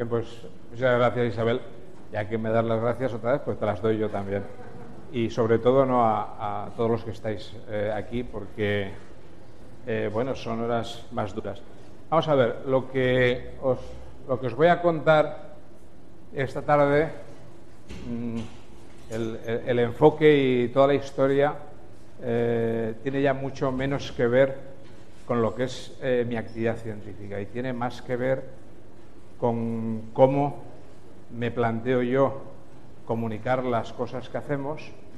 Bien, pues muchas gracias, Isabel. Ya que me das las gracias otra vez, pues te las doy yo también. Y sobre todo no a todos los que estáis aquí, porque bueno, son horas más duras. Vamos a ver, lo que os voy a contar esta tarde, el enfoque y toda la historia tiene ya mucho menos que ver con lo que es mi actividad científica y tiene más que ver con cómo me planteo yo comunicar las cosas que hacemos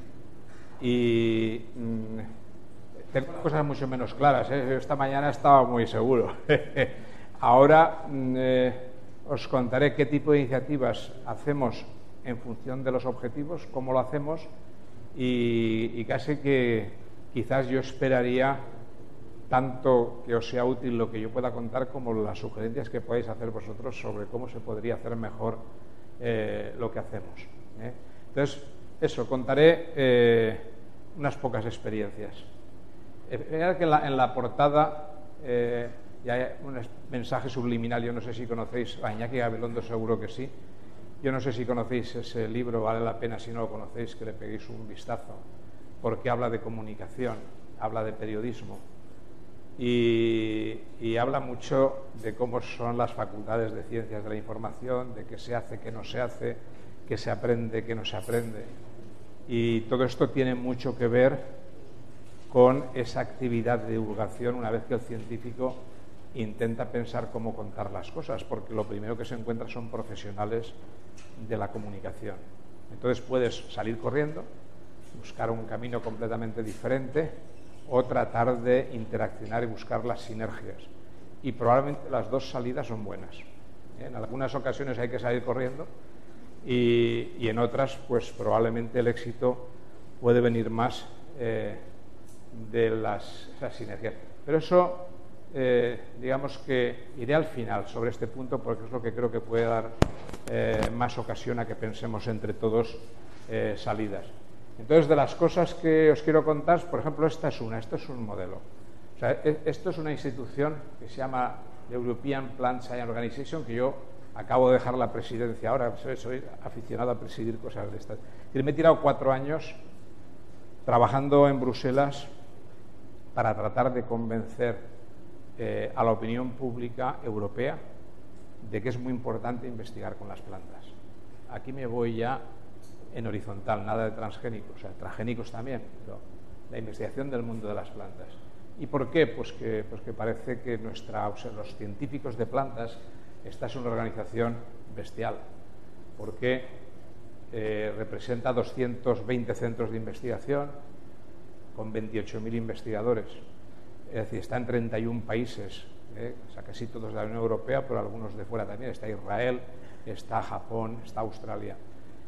y tengo cosas mucho menos claras. Esta mañana estaba muy seguro. Ahora os contaré qué tipo de iniciativas hacemos en función de los objetivos, cómo lo hacemos y casi que quizás yo esperaría tanto que os sea útil lo que yo pueda contar como las sugerencias que podáis hacer vosotros sobre cómo se podría hacer mejor lo que hacemos. Entonces, eso, contaré unas pocas experiencias. Mirad que en la portada ya hay un mensaje subliminal. Yo no sé si conocéis a Iñaki Gabilondo, seguro que sí. Yo no sé si conocéis ese libro, vale la pena, si no lo conocéis, que le peguéis un vistazo, porque habla de comunicación, habla de periodismo y habla mucho de cómo son las facultades de ciencias de la información, de qué se hace, qué no se hace, qué se aprende, qué no se aprende. Y todo esto tiene mucho que ver con esa actividad de divulgación una vez que el científico intenta pensar cómo contar las cosas, porque lo primero que se encuentra son profesionales de la comunicación. Entonces puedes salir corriendo, buscar un camino completamente diferente o tratar de interaccionar y buscar las sinergias. Y probablemente las dos salidas son buenas. En algunas ocasiones hay que salir corriendo y en otras, pues probablemente el éxito puede venir más de esas sinergias. Pero eso, digamos que iré al final sobre este punto porque es lo que creo que puede dar más ocasión a que pensemos entre todos salidas. Entonces, de las cosas que os quiero contar, por ejemplo, esto es un modelo. O sea, esto es una institución que se llama European Plant Science Organization, que yo acabo de dejar la presidencia ahora, soy aficionado a presidir cosas de estas. Y me he tirado 4 años trabajando en Bruselas para tratar de convencer a la opinión pública europea de que es muy importante investigar con las plantas. Aquí me voy ya en horizontal, nada de transgénicos, o sea, transgénicos también, pero la investigación del mundo de las plantas. ¿Y por qué? Pues que parece que los científicos de plantas, esta es una organización bestial, porque representa 220 centros de investigación con 28.000 investigadores, es decir, está en 31 países, o sea, casi todos de la Unión Europea, pero algunos de fuera también, está Israel, está Japón, está Australia.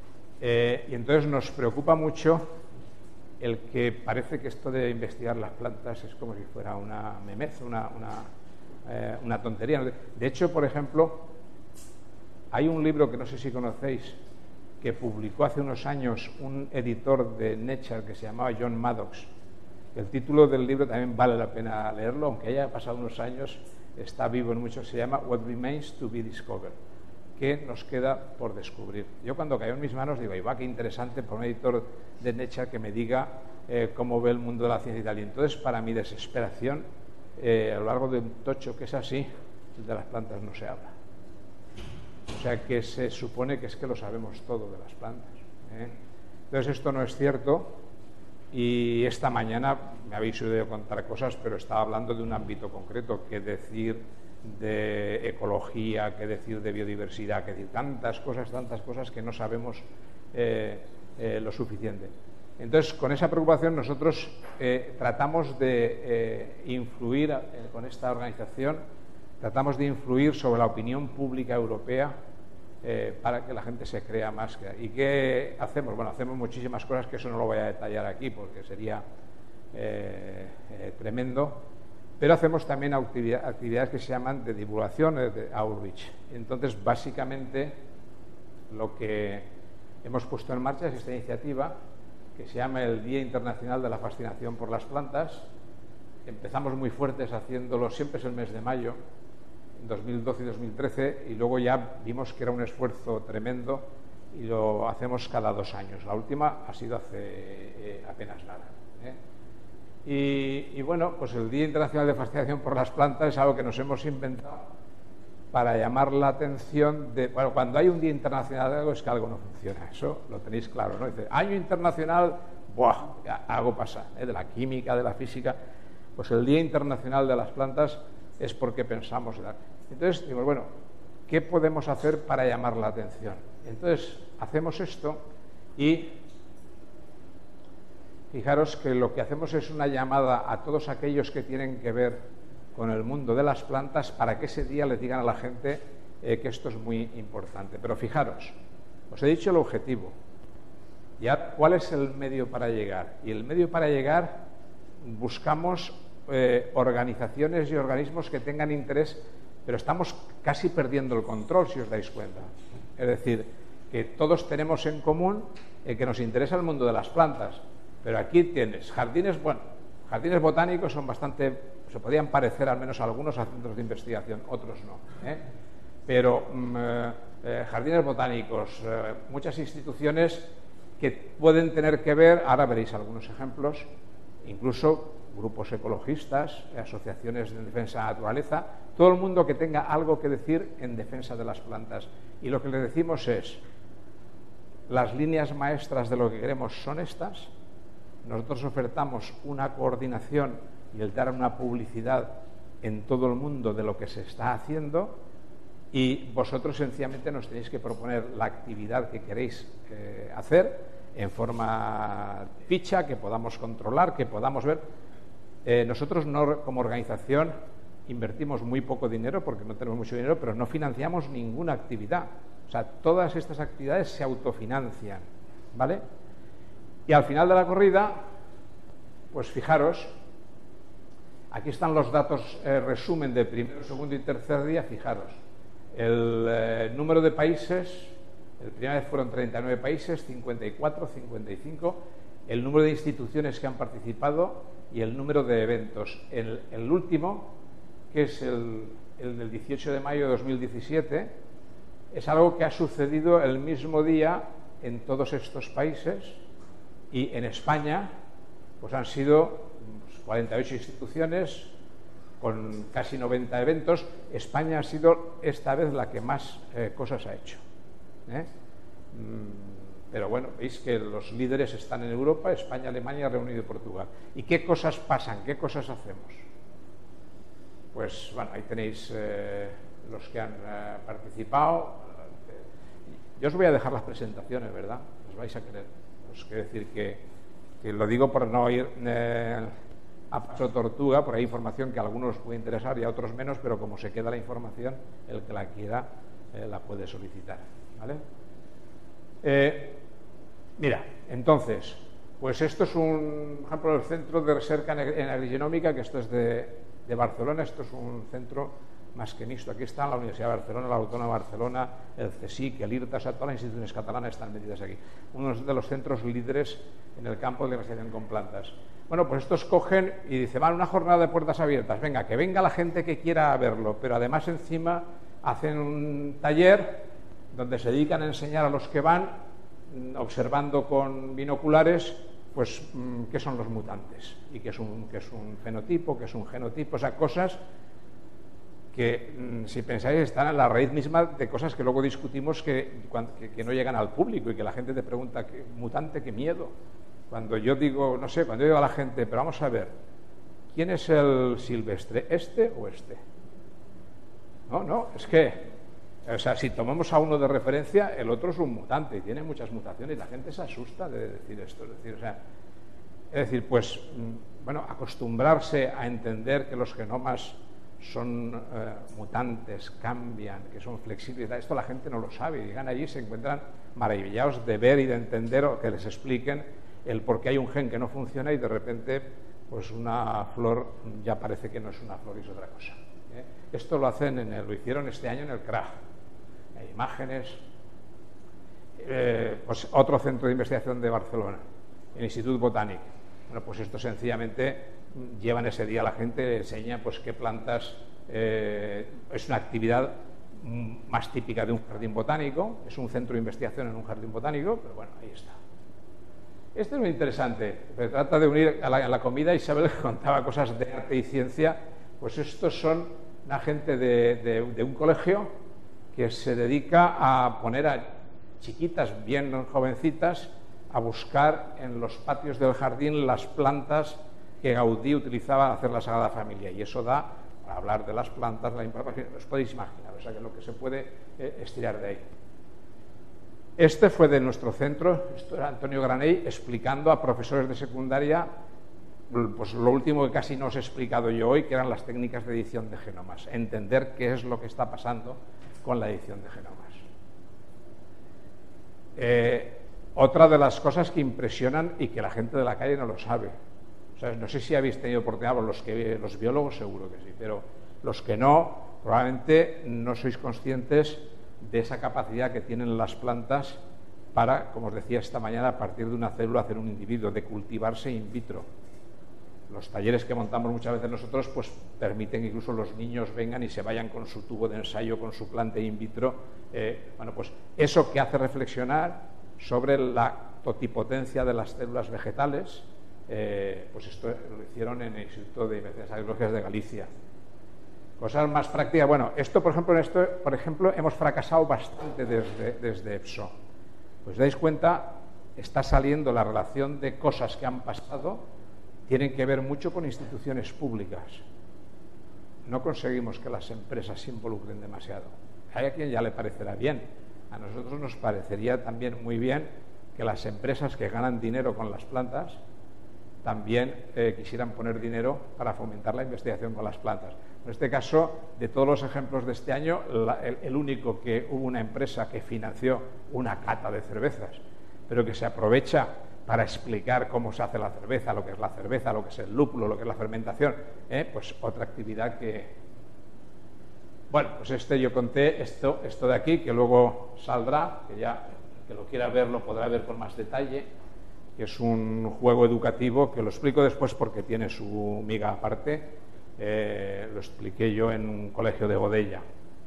Y entonces nos preocupa mucho el que parece que esto de investigar las plantas es como si fuera una memez, una tontería. De hecho, por ejemplo, hay un libro que no sé si conocéis, que publicó hace unos años un editor de Nature que se llamaba John Maddox. El título del libro también vale la pena leerlo, aunque haya pasado unos años, está vivo en muchos, se llama What Remains to be Discovered, que nos queda por descubrir. Yo cuando cayó en mis manos digo, qué interesante por un editor de Nature que me diga cómo ve el mundo de la ciencia y tal. Y entonces, para mi desesperación, a lo largo de un tocho que es así, de las plantas no se habla. O sea que se supone que es que lo sabemos todo de las plantas. Entonces esto no es cierto y esta mañana me habéis oído contar cosas, pero estaba hablando de un ámbito concreto, que decir de ecología, que decir de biodiversidad, que decir tantas cosas que no sabemos lo suficiente. Entonces, con esa preocupación nosotros tratamos de influir con esta organización, tratamos de influir sobre la opinión pública europea para que la gente se crea más. ¿Y qué hacemos? Bueno, hacemos muchísimas cosas que eso no lo voy a detallar aquí porque sería tremendo. Pero hacemos también actividades que se llaman de divulgación, de outreach. Entonces, básicamente, lo que hemos puesto en marcha es esta iniciativa que se llama el Día Internacional de la Fascinación por las Plantas. Empezamos muy fuertes haciéndolo, siempre es el mes de mayo, en 2012 y 2013, y luego ya vimos que era un esfuerzo tremendo y lo hacemos cada 2 años. La última ha sido hace apenas nada. Y bueno, pues el Día Internacional de Fascinación por las Plantas es algo que nos hemos inventado para llamar la atención de... Bueno, cuando hay un Día Internacional de algo es que algo no funciona, eso lo tenéis claro, ¿no? Dice, año internacional, ¡buah! Algo pasa, de la química, de la física. Pues el Día Internacional de las Plantas es porque pensamos... Entonces, digo, bueno, ¿qué podemos hacer para llamar la atención? Entonces, hacemos esto y fijaros que lo que hacemos es una llamada a todos aquellos que tienen que ver con el mundo de las plantas para que ese día le digan a la gente que esto es muy importante. Pero fijaros, os he dicho el objetivo. Ya, ¿cuál es el medio para llegar? Y el medio para llegar, buscamos organizaciones y organismos que tengan interés, pero estamos casi perdiendo el control, si os dais cuenta. Es decir, que todos tenemos en común que nos interesa el mundo de las plantas, pero aquí tienes jardines, bueno, jardines botánicos son bastante, se podían parecer al menos algunos a centros de investigación, otros no, pero jardines botánicos, muchas instituciones que pueden tener que ver, ahora veréis algunos ejemplos, incluso grupos ecologistas, asociaciones de defensa de la naturaleza, todo el mundo que tenga algo que decir en defensa de las plantas. Y lo que le decimos es, las líneas maestras de lo que queremos son estas, nosotros ofertamos una coordinación y el dar una publicidad en todo el mundo de lo que se está haciendo, y vosotros sencillamente nos tenéis que proponer la actividad que queréis hacer en forma ficha, que podamos controlar, que podamos ver. Nosotros no, como organización, invertimos muy poco dinero porque no tenemos mucho dinero, pero no financiamos ninguna actividad. O sea, todas estas actividades se autofinancian, ¿vale? Y al final de la corrida, pues fijaros, aquí están los datos resumen de primero, segundo y tercer día. Fijaros, el número de países, el primer vez fueron 39 países, 54, 55, el número de instituciones que han participado y el número de eventos. El último, que es el del 18 de mayo de 2017, es algo que ha sucedido el mismo día en todos estos países, y en España pues han sido 48 instituciones con casi 90 eventos. España ha sido esta vez la que más cosas ha hecho, pero bueno, veis que los líderes están en Europa, España, Alemania, Reino Unido y Portugal. ¿Y qué cosas pasan? ¿Qué cosas hacemos? Pues bueno, ahí tenéis los que han participado. Yo os voy a dejar las presentaciones, ¿verdad? Os vais a querer. Os quiero decir que lo digo por no ir a paso tortuga, por ahí información que a algunos os puede interesar y a otros menos, pero como se queda la información, el que la quiera la puede solicitar, ¿vale? Mira, entonces, pues esto es un ejemplo del Centro de Recerca en Agrigenómica, que esto es de Barcelona. Esto es un centro más que mixto. Aquí están la Universidad de Barcelona, la Autónoma de Barcelona, el CSIC, el IRTA, o sea, todas las instituciones catalanas están metidas aquí. Uno de los centros líderes en el campo de la investigación con plantas. Bueno, pues estos cogen y dicen, vale, una jornada de puertas abiertas, venga, que venga la gente que quiera verlo, pero además encima hacen un taller donde se dedican a enseñar a los que van, observando con binoculares, pues qué son los mutantes y qué es un fenotipo, qué es un genotipo, o sea, cosas que, si pensáis, están en la raíz misma de cosas que luego discutimos que no llegan al público y que la gente te pregunta, ¿qué mutante, qué miedo? Cuando yo digo, no sé, cuando yo digo a la gente, pero vamos a ver, ¿quién es el silvestre, este o este? No, es que, o sea, si tomamos a uno de referencia, el otro es un mutante y tiene muchas mutaciones y la gente se asusta de decir esto. Es decir, pues, bueno, acostumbrarse a entender que los genomas son mutantes, cambian, que son flexibles, esto la gente no lo sabe, y llegan allí y se encuentran maravillados de ver y de entender, o que les expliquen el por qué hay un gen que no funciona y de repente pues una flor ya parece que no es una flor y es otra cosa. Esto lo hicieron este año en el CRAG. Hay imágenes. Pues otro centro de investigación de Barcelona, el Institut Botànic. Bueno, pues esto sencillamente llevan ese día a la gente, enseña pues qué plantas Es una actividad más típica de un jardín botánico, es un centro de investigación en un jardín botánico, pero bueno, ahí está. Esto es muy interesante, se trata de unir a la comida. Isabel contaba cosas de arte y ciencia, pues estos son una gente de un colegio que se dedica a poner a chiquitas, bien jovencitas, a buscar en los patios del jardín las plantas que Gaudí utilizaba para hacer la Sagrada Familia, y eso da para hablar de las plantas, la importancia, os podéis imaginar, o sea que lo que se puede estirar de ahí. Este fue de nuestro centro, esto era Antonio Granell explicando a profesores de secundaria pues lo último que casi no os he explicado yo hoy, que eran las técnicas de edición de genomas, entender qué es lo que está pasando con la edición de genomas. Otra de las cosas que impresionan y que la gente de la calle no lo sabe, o sea, no sé si habéis tenido oportunidad, los biólogos seguro que sí, pero los que no, probablemente no sois conscientes de esa capacidad que tienen las plantas para, como os decía esta mañana, a partir de una célula hacer un individuo, de cultivarse in vitro. Los talleres que montamos muchas veces nosotros pues permiten que incluso los niños vengan y se vayan con su tubo de ensayo, con su planta in vitro. Bueno, pues eso que hace reflexionar sobre la totipotencia de las células vegetales, pues esto lo hicieron en el Instituto de Investigaciones Agrícolas de Galicia. Cosas más prácticas. Bueno, esto por ejemplo, hemos fracasado bastante desde EPSO. Pues dais cuenta, está saliendo la relación de cosas que han pasado, tienen que ver mucho con instituciones públicas. No conseguimos que las empresas se involucren demasiado. Hay a quien ya le parecerá bien. A nosotros nos parecería también muy bien que las empresas que ganan dinero con las plantas también quisieran poner dinero para fomentar la investigación con las plantas. En este caso, de todos los ejemplos de este año, el único que hubo una empresa que financió una cata de cervezas, pero que se aprovecha para explicar cómo se hace la cerveza, lo que es la cerveza, lo que es el lúpulo, lo que es la fermentación, pues otra actividad que... Bueno, pues yo conté esto de aquí, que luego saldrá, que ya el que lo quiera ver lo podrá ver con más detalle, que es un juego educativo, que lo explico después porque tiene su miga aparte. Lo expliqué yo en un colegio de Godella.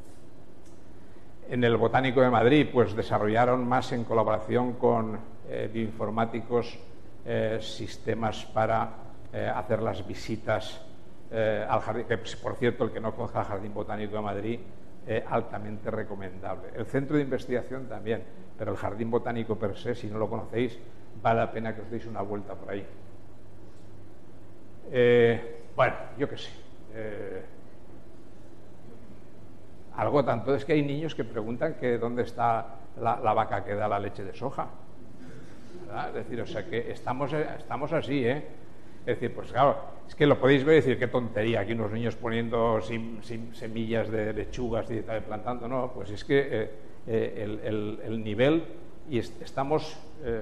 En el Botánico de Madrid, pues desarrollaron más en colaboración con bioinformáticos sistemas para hacer las visitas al jardín, que por cierto, el que no conozca el Jardín Botánico de Madrid, altamente recomendable. El centro de investigación también, pero el Jardín Botánico per se, si no lo conocéis, vale la pena que os deis una vuelta por ahí. Bueno, yo qué sé. Algo tanto es que hay niños que preguntan que dónde está la vaca que da la leche de soja, ¿verdad? Es decir, o sea que estamos así, ¿eh? Es decir, pues claro, es que lo podéis ver y decir qué tontería, aquí unos niños poniendo sin semillas de lechugas y tal, plantando, no, pues es que el nivel, y estamos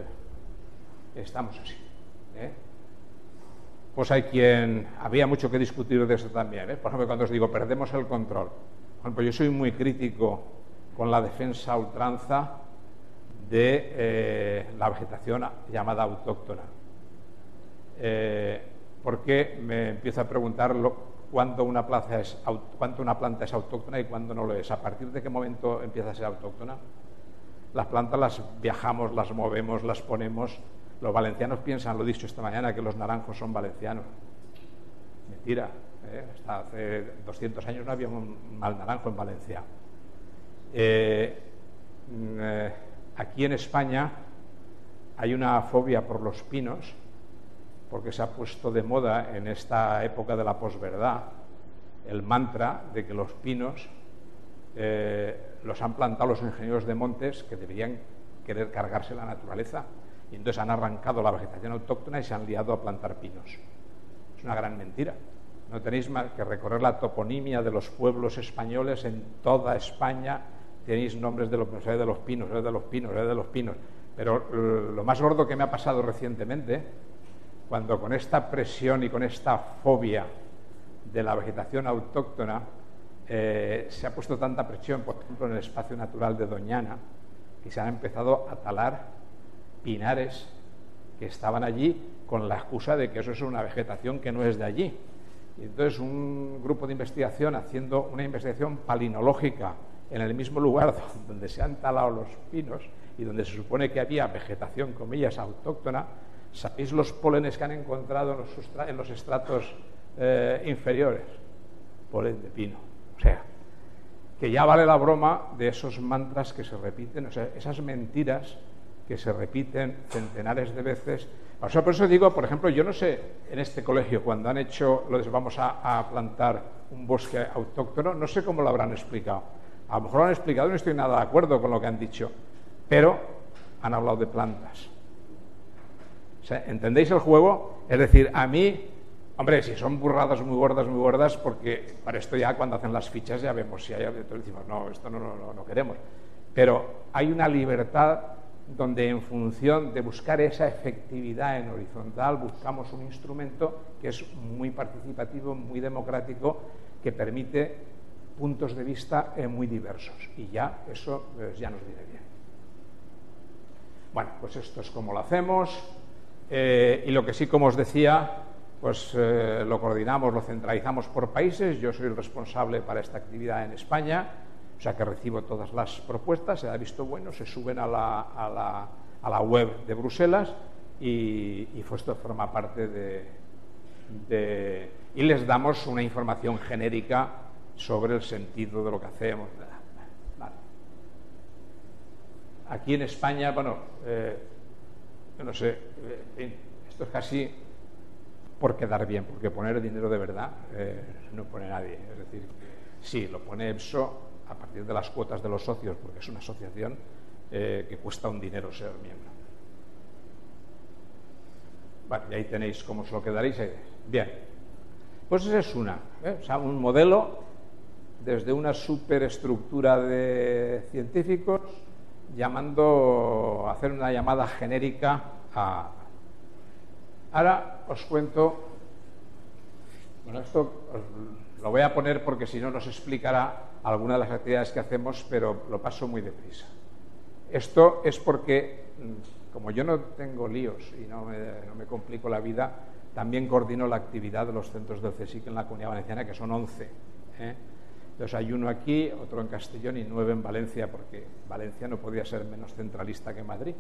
así, ¿eh? Pues había mucho que discutir de eso también, ¿eh? Por ejemplo, cuando os digo perdemos el control, por ejemplo, yo soy muy crítico con la defensa a ultranza de la vegetación llamada autóctona, porque me empiezo a preguntar cuándo una planta es autóctona y cuándo no lo es. ¿A partir de qué momento empieza a ser autóctona? Las plantas las viajamos, las movemos, las ponemos. Los valencianos piensan, lo he dicho esta mañana, que los naranjos son valencianos. Mentira, hasta hace 200 años no había un mal naranjo en Valencia. Aquí en España hay una fobia por los pinos, porque se ha puesto de moda en esta época de la posverdad el mantra de que los pinos los han plantado los ingenieros de montes que deberían querer cargarse la naturaleza, y entonces han arrancado la vegetación autóctona y se han liado a plantar pinos. Es una gran mentira. No tenéis más que recorrer la toponimia de los pueblos españoles en toda España, tenéis nombres de los pinos, de los pinos, de los pinos, de los pinos. Pero lo más gordo que me ha pasado recientemente, cuando con esta presión y con esta fobia de la vegetación autóctona se ha puesto tanta presión, por ejemplo, en el espacio natural de Doñana, que se han empezado a talar pinares que estaban allí con la excusa de que eso es una vegetación que no es de allí. Y entonces un grupo de investigación haciendo una investigación palinológica en el mismo lugar donde se han talado los pinos y donde se supone que había vegetación, comillas, autóctona, ¿sabéis los pólenes que han encontrado en los estratos inferiores? Polen de pino. O sea, que ya vale la broma de esos mantras que se repiten, o sea, esas mentiras que se repiten centenares de veces. O sea, por eso digo, por ejemplo, yo no sé, en este colegio, cuando han hecho lo de vamos a plantar un bosque autóctono, no sé cómo lo habrán explicado. A lo mejor lo han explicado y no estoy nada de acuerdo con lo que han dicho, pero han hablado de plantas. O sea, ¿entendéis el juego? Es decir, a mí, hombre, si son burradas muy gordas, porque para esto ya cuando hacen las fichas ya vemos si hay, entonces decimos, no, esto no queremos. Pero hay una libertad donde en función de buscar esa efectividad en horizontal buscamos un instrumento que es muy participativo, muy democrático, que permite puntos de vista muy diversos. Y ya, eso ya nos viene bien. Bueno, pues esto es como lo hacemos. Y lo que sí, como os decía, pues lo coordinamos, lo centralizamos por países. Yo soy el responsable para esta actividad en España, o sea que recibo todas las propuestas, se da visto bueno, se suben a la web de Bruselas y esto forma parte y les damos una información genérica sobre el sentido de lo que hacemos. Vale. Aquí en España, bueno, yo no sé, esto es casi por quedar bien, porque poner dinero de verdad no pone nadie. Es decir, sí, lo pone EPSO a partir de las cuotas de los socios, porque es una asociación que cuesta un dinero ser miembro. Vale, y ahí tenéis cómo os lo quedaréis. Bien, pues esa es una, o sea, un modelo desde una superestructura de científicos hacer una llamada genérica a... Ahora os cuento, bueno, esto lo voy a poner porque si no nos explicará algunas de las actividades que hacemos, pero lo paso muy deprisa. Esto es porque, como yo no tengo líos y no me complico la vida, también coordino la actividad de los centros del CSIC en la Comunidad Valenciana, que son 11. Entonces hay uno aquí, otro en Castellón y 9 en Valencia, porque Valencia no podía ser menos centralista que Madrid.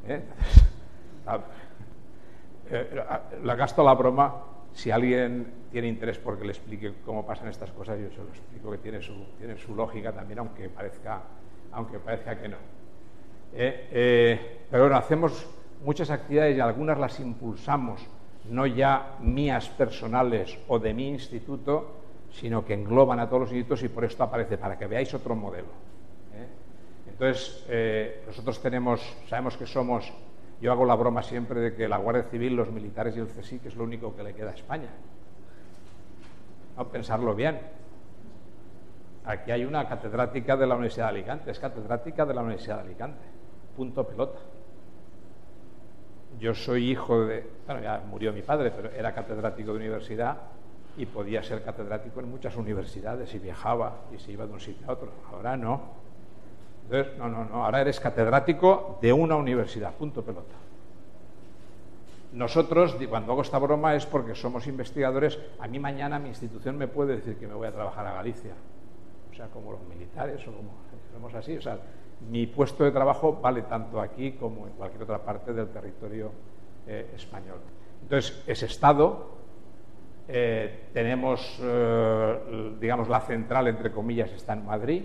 Le gasto la broma. Si alguien tiene interés porque le explique cómo pasan estas cosas, yo se lo explico, que tiene su lógica también, aunque parezca que no. Pero bueno, hacemos muchas actividades y algunas las impulsamos, no ya mías personales o de mi instituto, sino que engloban a todos los institutos y por esto aparece, para que veáis otro modelo. Entonces, nosotros sabemos que somos... Yo hago la broma siempre de que la Guardia Civil, los militares y el CSIC es lo único que le queda a España. No, pensarlo bien. Aquí hay una catedrática de la Universidad de Alicante, es catedrática de la Universidad de Alicante. Punto pelota. Yo soy hijo de... Bueno, ya murió mi padre, pero era catedrático de universidad y podía ser catedrático en muchas universidades y viajaba y se iba de un sitio a otro. Ahora no. Entonces, no, ahora eres catedrático de una universidad, punto pelota. Nosotros, cuando hago esta broma es porque somos investigadores. A mí mañana mi institución me puede decir que me voy a trabajar a Galicia, o sea, como los militares o como somos así. O sea, mi puesto de trabajo vale tanto aquí como en cualquier otra parte del territorio español. Entonces, ese Estado, tenemos, digamos, la central, entre comillas, está en Madrid.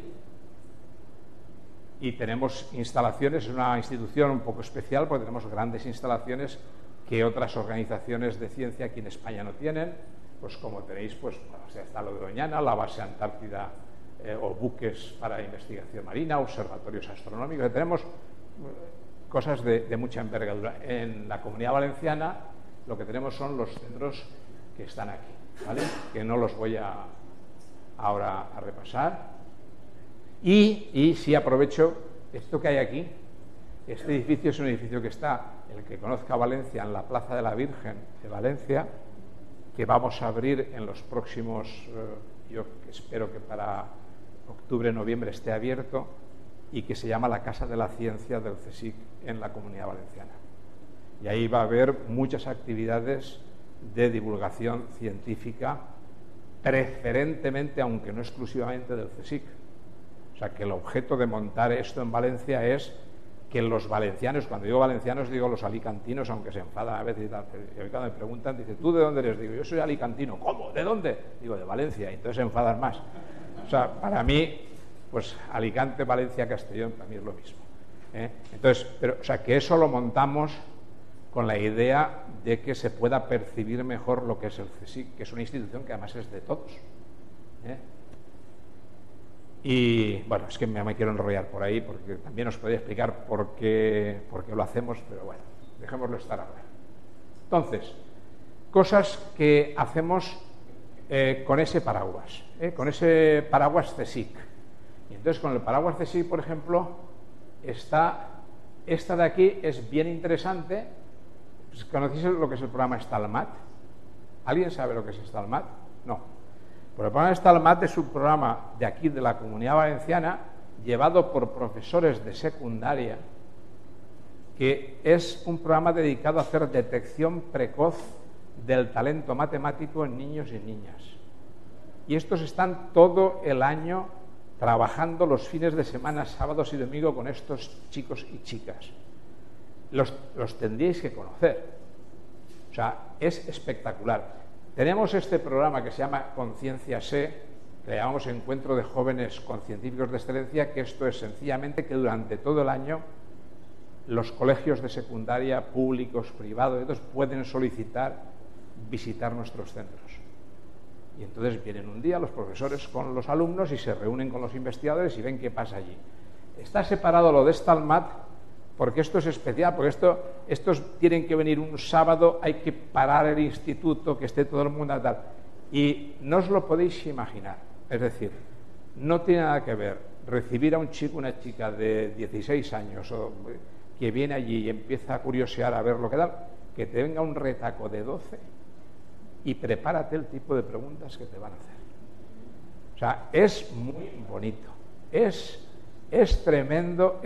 Y tenemos instalaciones, es una institución un poco especial porque tenemos grandes instalaciones que otras organizaciones de ciencia aquí en España no tienen, pues como tenéis, pues bueno, o sea, está lo de Doñana, la base Antártida o buques para investigación marina, observatorios astronómicos, tenemos cosas de mucha envergadura. En la Comunidad Valenciana lo que tenemos son los centros que están aquí, ¿vale? Que no los voy ahora a repasar. Y si aprovecho esto que hay aquí, este edificio es un edificio que está, el que conozca Valencia, en la Plaza de la Virgen de Valencia, que vamos a abrir en los próximos, yo espero que para octubre, noviembre esté abierto, y que se llama la Casa de la Ciencia del CSIC en la Comunidad Valenciana. Y ahí va a haber muchas actividades de divulgación científica preferentemente, aunque no exclusivamente, del CSIC. O sea, que el objeto de montar esto en Valencia es que los valencianos, cuando digo valencianos digo los alicantinos, aunque se enfadan a veces y tal, y cuando me preguntan, dice, ¿tú de dónde eres? Digo, yo soy alicantino. ¿Cómo? ¿De dónde? Digo, de Valencia, y entonces se enfadan más. O sea, para mí, pues Alicante, Valencia, Castellón, para mí es lo mismo. Entonces, pero, o sea, que eso lo montamos con la idea de que se pueda percibir mejor lo que es el CSIC, que es una institución que además es de todos. Y bueno, es que me quiero enrollar por ahí porque también os podría explicar por qué lo hacemos, pero bueno, dejémoslo estar ahora. Entonces, cosas que hacemos con ese paraguas CSIC. Y entonces con el paraguas CSIC, por ejemplo, esta de aquí es bien interesante. ¿Conocéis lo que es el programa Stalmat? ¿Alguien sabe lo que es Stalmat? No. Pues el programa Stalmat es un programa de aquí, de la Comunidad Valenciana, llevado por profesores de secundaria, que es un programa dedicado a hacer detección precoz del talento matemático en niños y niñas. Y estos están todo el año trabajando los fines de semana, sábados y domingos con estos chicos y chicas. Los tendríais que conocer. O sea, es espectacular. Tenemos este programa que se llama Conciencia SE, que le llamamos Encuentro de Jóvenes con Científicos de Excelencia, que esto es sencillamente que durante todo el año los colegios de secundaria, públicos, privados, ellos pueden solicitar visitar nuestros centros. Y entonces vienen un día los profesores con los alumnos y se reúnen con los investigadores y ven qué pasa allí. Está separado lo de Stalmat porque esto es especial, porque estos tienen que venir un sábado, hay que parar el instituto, que esté todo el mundo tal. Y no os lo podéis imaginar. Es decir, no tiene nada que ver recibir a un chico, una chica de 16 años que viene allí y empieza a curiosear a ver lo que da, que te venga un retaco de 12 y prepárate el tipo de preguntas que te van a hacer. O sea, es muy bonito. Es tremendo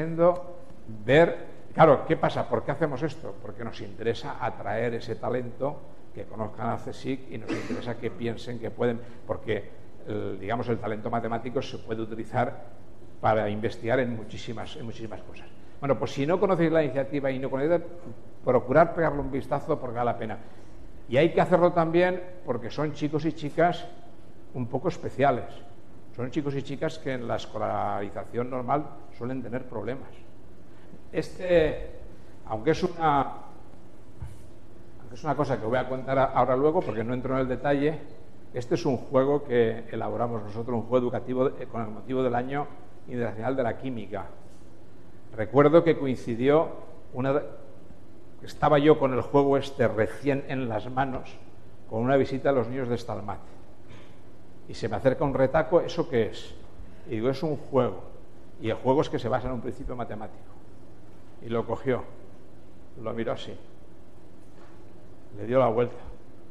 ver. Claro, ¿qué pasa? ¿Por qué hacemos esto? Porque nos interesa atraer ese talento, que conozcan a CSIC, y nos interesa que piensen que pueden, porque digamos el talento matemático se puede utilizar para investigar en muchísimas cosas. Bueno, pues si no conocéis la iniciativa y no conocéis, procurad pegarle un vistazo porque vale la pena. Y hay que hacerlo también porque son chicos y chicas un poco especiales. Son chicos y chicas que en la escolarización normal suelen tener problemas. Aunque es una cosa que voy a contar ahora luego porque no entro en el detalle, este es un juego que elaboramos nosotros, un juego educativo con el motivo del Año Internacional de la Química. Recuerdo que coincidió estaba yo con el juego recién en las manos, con una visita a los niños de Stalmat. Y se me acerca un retaco, ¿eso qué es? Y digo, es un juego. Y el juego es que se basa en un principio matemático. Y lo cogió, lo miró así, le dio la vuelta,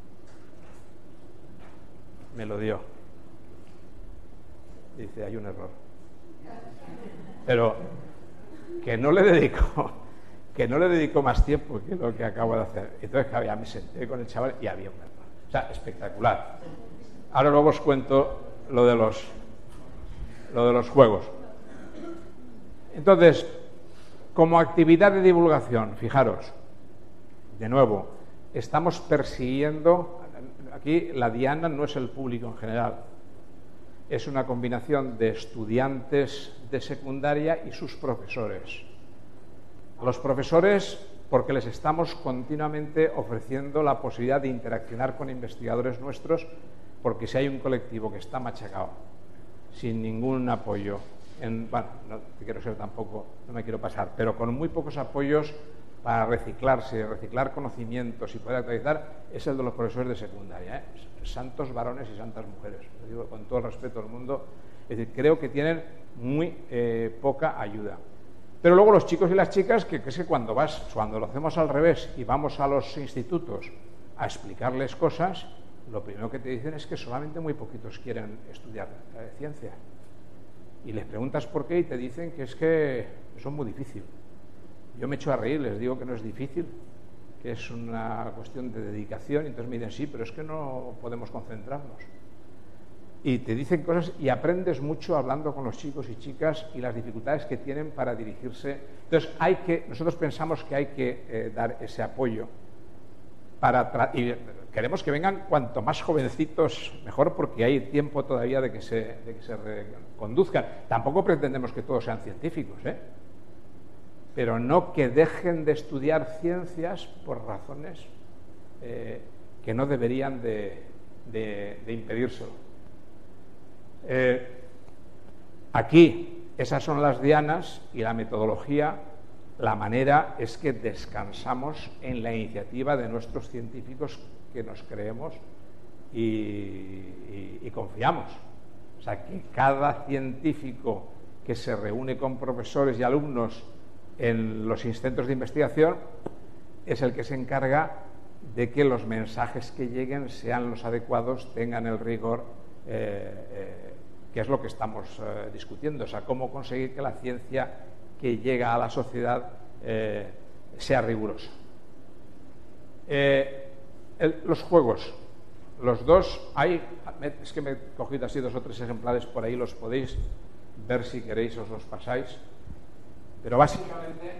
me lo dio. Y dice, hay un error. Pero que no le dedicó más tiempo que lo que acabo de hacer. Entonces, claro, ya me senté con el chaval y había un error. O sea, espectacular. Ahora luego os cuento lo de los juegos. Entonces, como actividad de divulgación, fijaros, de nuevo, estamos persiguiendo, aquí la diana no es el público en general, es una combinación de estudiantes de secundaria y sus profesores. A los profesores, porque les estamos continuamente ofreciendo la posibilidad de interaccionar con investigadores nuestros, porque si hay un colectivo que está machacado, sin ningún apoyo, bueno, no quiero ser tampoco, no me quiero pasar, pero con muy pocos apoyos para reciclarse, reciclar conocimientos y poder actualizar, es el de los profesores de secundaria, santos varones y santas mujeres, lo digo con todo el respeto del mundo. Es decir, creo que tienen muy poca ayuda. Pero luego los chicos y las chicas, que es que cuando lo hacemos al revés y vamos a los institutos a explicarles cosas, lo primero que te dicen es que solamente muy poquitos quieren estudiar ciencia. Y les preguntas por qué y te dicen que es que son muy difícil. Yo me echo a reír, les digo que no es difícil, que es una cuestión de dedicación, y entonces me dicen, sí, pero es que no podemos concentrarnos. y te dicen cosas y aprendes mucho hablando con los chicos y chicas y las dificultades que tienen para dirigirse. Entonces, nosotros pensamos que hay que dar ese apoyo y queremos que vengan cuanto más jovencitos mejor, porque hay tiempo todavía de que se reconduzcan. Tampoco pretendemos que todos sean científicos, pero no que dejen de estudiar ciencias por razones que no deberían de impedírselo. Aquí, esas son las dianas y la metodología. La manera es que descansamos en la iniciativa de nuestros científicos que nos creemos y confiamos. O sea, que cada científico que se reúne con profesores y alumnos en los centros de investigación es el que se encarga de que los mensajes que lleguen sean los adecuados, tengan el rigor, que es lo que estamos discutiendo. O sea, cómo conseguir que la ciencia que llega a la sociedad sea rigurosa. Los juegos, los dos, es que me he cogido así 2 o 3 ejemplares por ahí, los podéis ver si queréis, os los pasáis, pero básicamente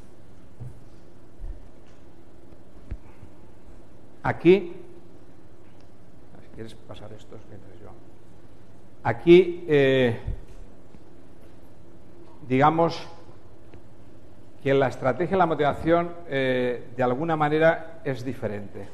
aquí, si quieres pasar estos mientras yo, aquí digamos que la estrategia de la motivación de alguna manera es diferente.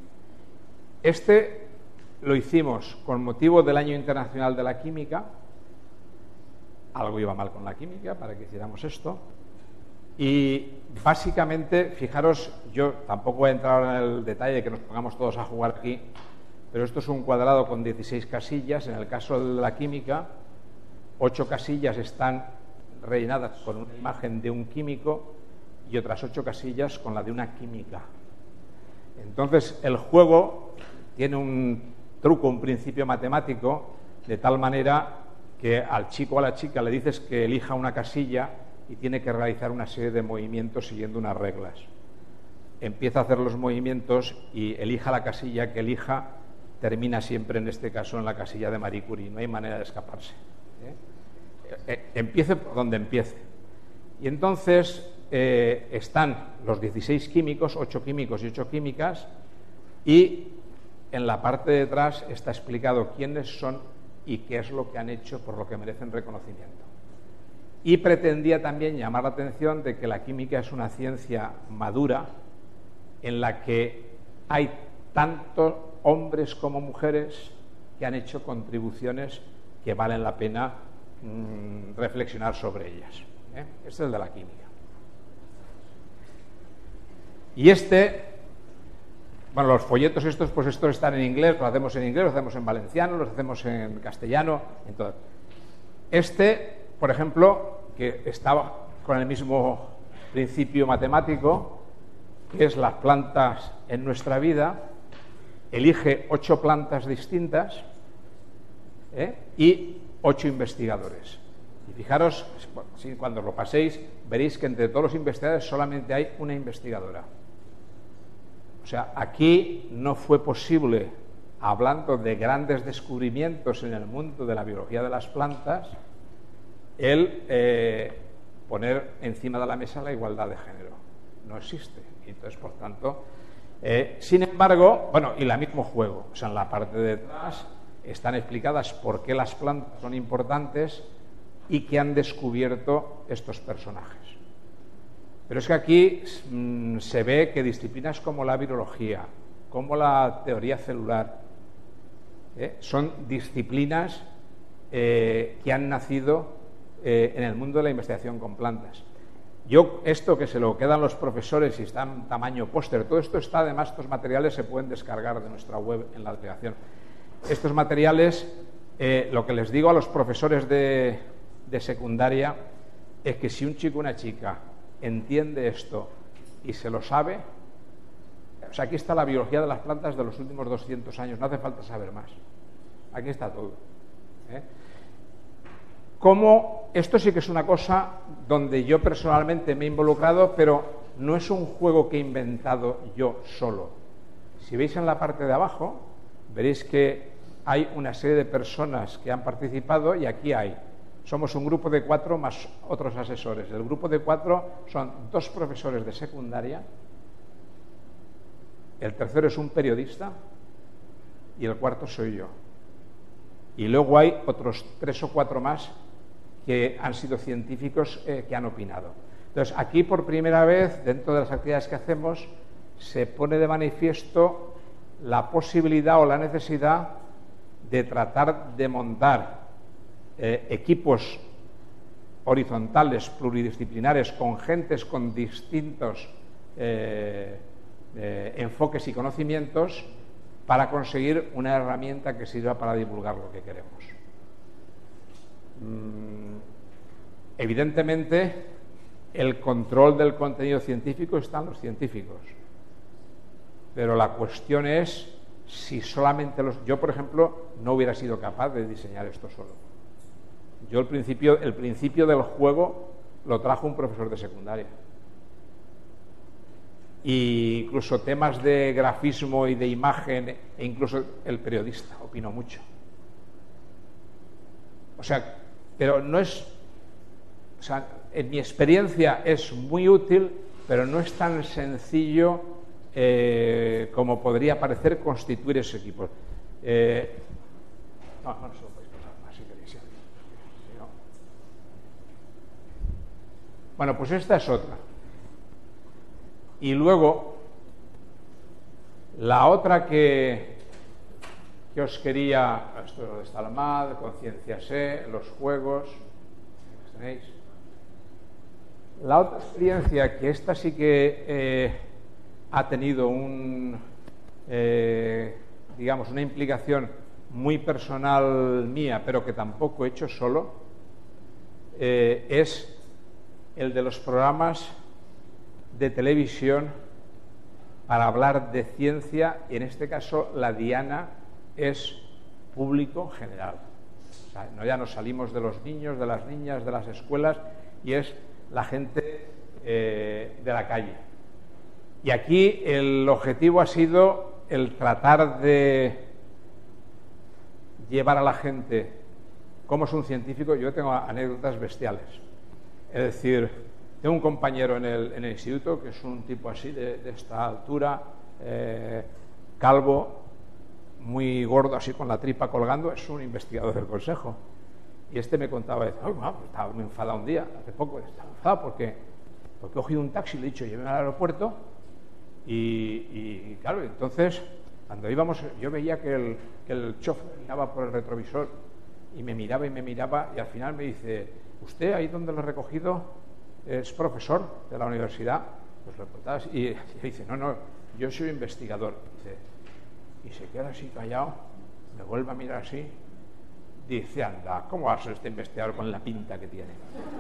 Este lo hicimos con motivo del Año Internacional de la Química. Algo iba mal con la química para que hiciéramos esto. Y básicamente, fijaros, yo tampoco voy a entrar en el detalle de que nos pongamos todos a jugar aquí, pero esto es un cuadrado con 16 casillas. En el caso de la química, 8 casillas están rellenadas con una imagen de un químico y otras 8 casillas con la de una química. Entonces, el juego tiene un truco, un principio matemático, de tal manera que al chico o a la chica le dices que elija una casilla y tiene que realizar una serie de movimientos siguiendo unas reglas. Empieza a hacer los movimientos y elija la casilla que elija, termina siempre, en este caso, en la casilla de Marie Curie. No hay manera de escaparse. Empiece por donde empiece. Y entonces están los 16 químicos, 8 químicos y 8 químicas, y en la parte de atrás está explicado quiénes son y qué es lo que han hecho, por lo que merecen reconocimiento. Y pretendía también llamar la atención de que la química es una ciencia madura en la que hay tanto hombres como mujeres que han hecho contribuciones que valen la pena reflexionar sobre ellas. Este es el de la química. Y bueno, los folletos estos, pues estos están en inglés, los hacemos en inglés, los hacemos en valenciano, los hacemos en castellano, en todo. Por ejemplo, que estaba con el mismo principio matemático, que es las plantas en nuestra vida, elige 8 plantas distintas y 8 investigadores. Y fijaros, cuando lo paséis, veréis que entre todos los investigadores solamente hay una investigadora. O sea, aquí no fue posible, hablando de grandes descubrimientos en el mundo de la biología de las plantas, el poner encima de la mesa la igualdad de género. No existe. Y entonces, por tanto, sin embargo, bueno, y el mismo juego. O sea, en la parte de atrás están explicadas por qué las plantas son importantes y qué han descubierto estos personajes. Pero es que aquí se ve que disciplinas como la virología, como la teoría celular, son disciplinas que han nacido en el mundo de la investigación con plantas. Esto que se lo quedan los profesores y está en tamaño póster, todo esto está, además, estos materiales se pueden descargar de nuestra web en la delegación. Estos materiales, lo que les digo a los profesores de secundaria es que si un chico o una chica entiende esto y se lo sabe, o sea, aquí está la biología de las plantas de los últimos 200 años, no hace falta saber más. Aquí está todo. Como esto sí que es una cosa donde yo personalmente me he involucrado, pero no es un juego que he inventado yo solo. Si veis en la parte de abajo, veréis que hay una serie de personas que han participado y aquí somos un grupo de 4 más otros asesores. El grupo de 4 son 2 profesores de secundaria, el tercero es un periodista y el cuarto soy yo. Y luego hay otros 3 o 4 más que han sido científicos que han opinado. Entonces, aquí por primera vez, dentro de las actividades que hacemos, se pone de manifiesto la posibilidad o la necesidad de tratar de montar equipos horizontales, pluridisciplinares, con gentes con distintos enfoques y conocimientos para conseguir una herramienta que sirva para divulgar lo que queremos. Evidentemente, el control del contenido científico está en los científicos, pero la cuestión es si solamente yo, por ejemplo, no hubiera sido capaz de diseñar esto solo. Yo el principio del juego lo trajo un profesor de secundaria. E incluso temas de grafismo y de imagen, e incluso el periodista opinó mucho. O sea, pero no es... O sea, en mi experiencia es muy útil, pero no es tan sencillo como podría parecer constituir ese equipo. No se lo podéis pasar más si queréis. Si no. Bueno, pues esta es otra. Y luego, la otra que os quería, esto es lo de Stalmad, Concienciase, los juegos, ¿los tenéis? La otra experiencia, que esta sí que ha tenido digamos, una implicación muy personal mía, pero que tampoco he hecho solo, es el de los programas de televisión para hablar de ciencia, y en este caso la diana es público general. O sea, ya nos salimos de los niños, de las niñas, de las escuelas, y es la gente de la calle. Y aquí el objetivo ha sido el tratar de llevar a la gente cómo es un científico. Yo tengo anécdotas bestiales. Es decir, tengo un compañero en el instituto que es un tipo así, de esta altura, calvo, muy gordo, así con la tripa colgando, es un investigador del consejo. Y este me contaba, estaba muy enfadado un día, hace poco, estaba enfadado porque he cogido un taxi, le he dicho, lléveme al aeropuerto, y claro, entonces, cuando íbamos, yo veía que el chofer miraba por el retrovisor y me miraba, y al final me dice, ¿usted ahí donde lo he recogido es profesor de la universidad? Pues lo preguntaba, y dice, no, yo soy investigador. Y se queda así callado, me vuelve a mirar así, dice, anda, ¿cómo va a ser este investigador con la pinta que tiene?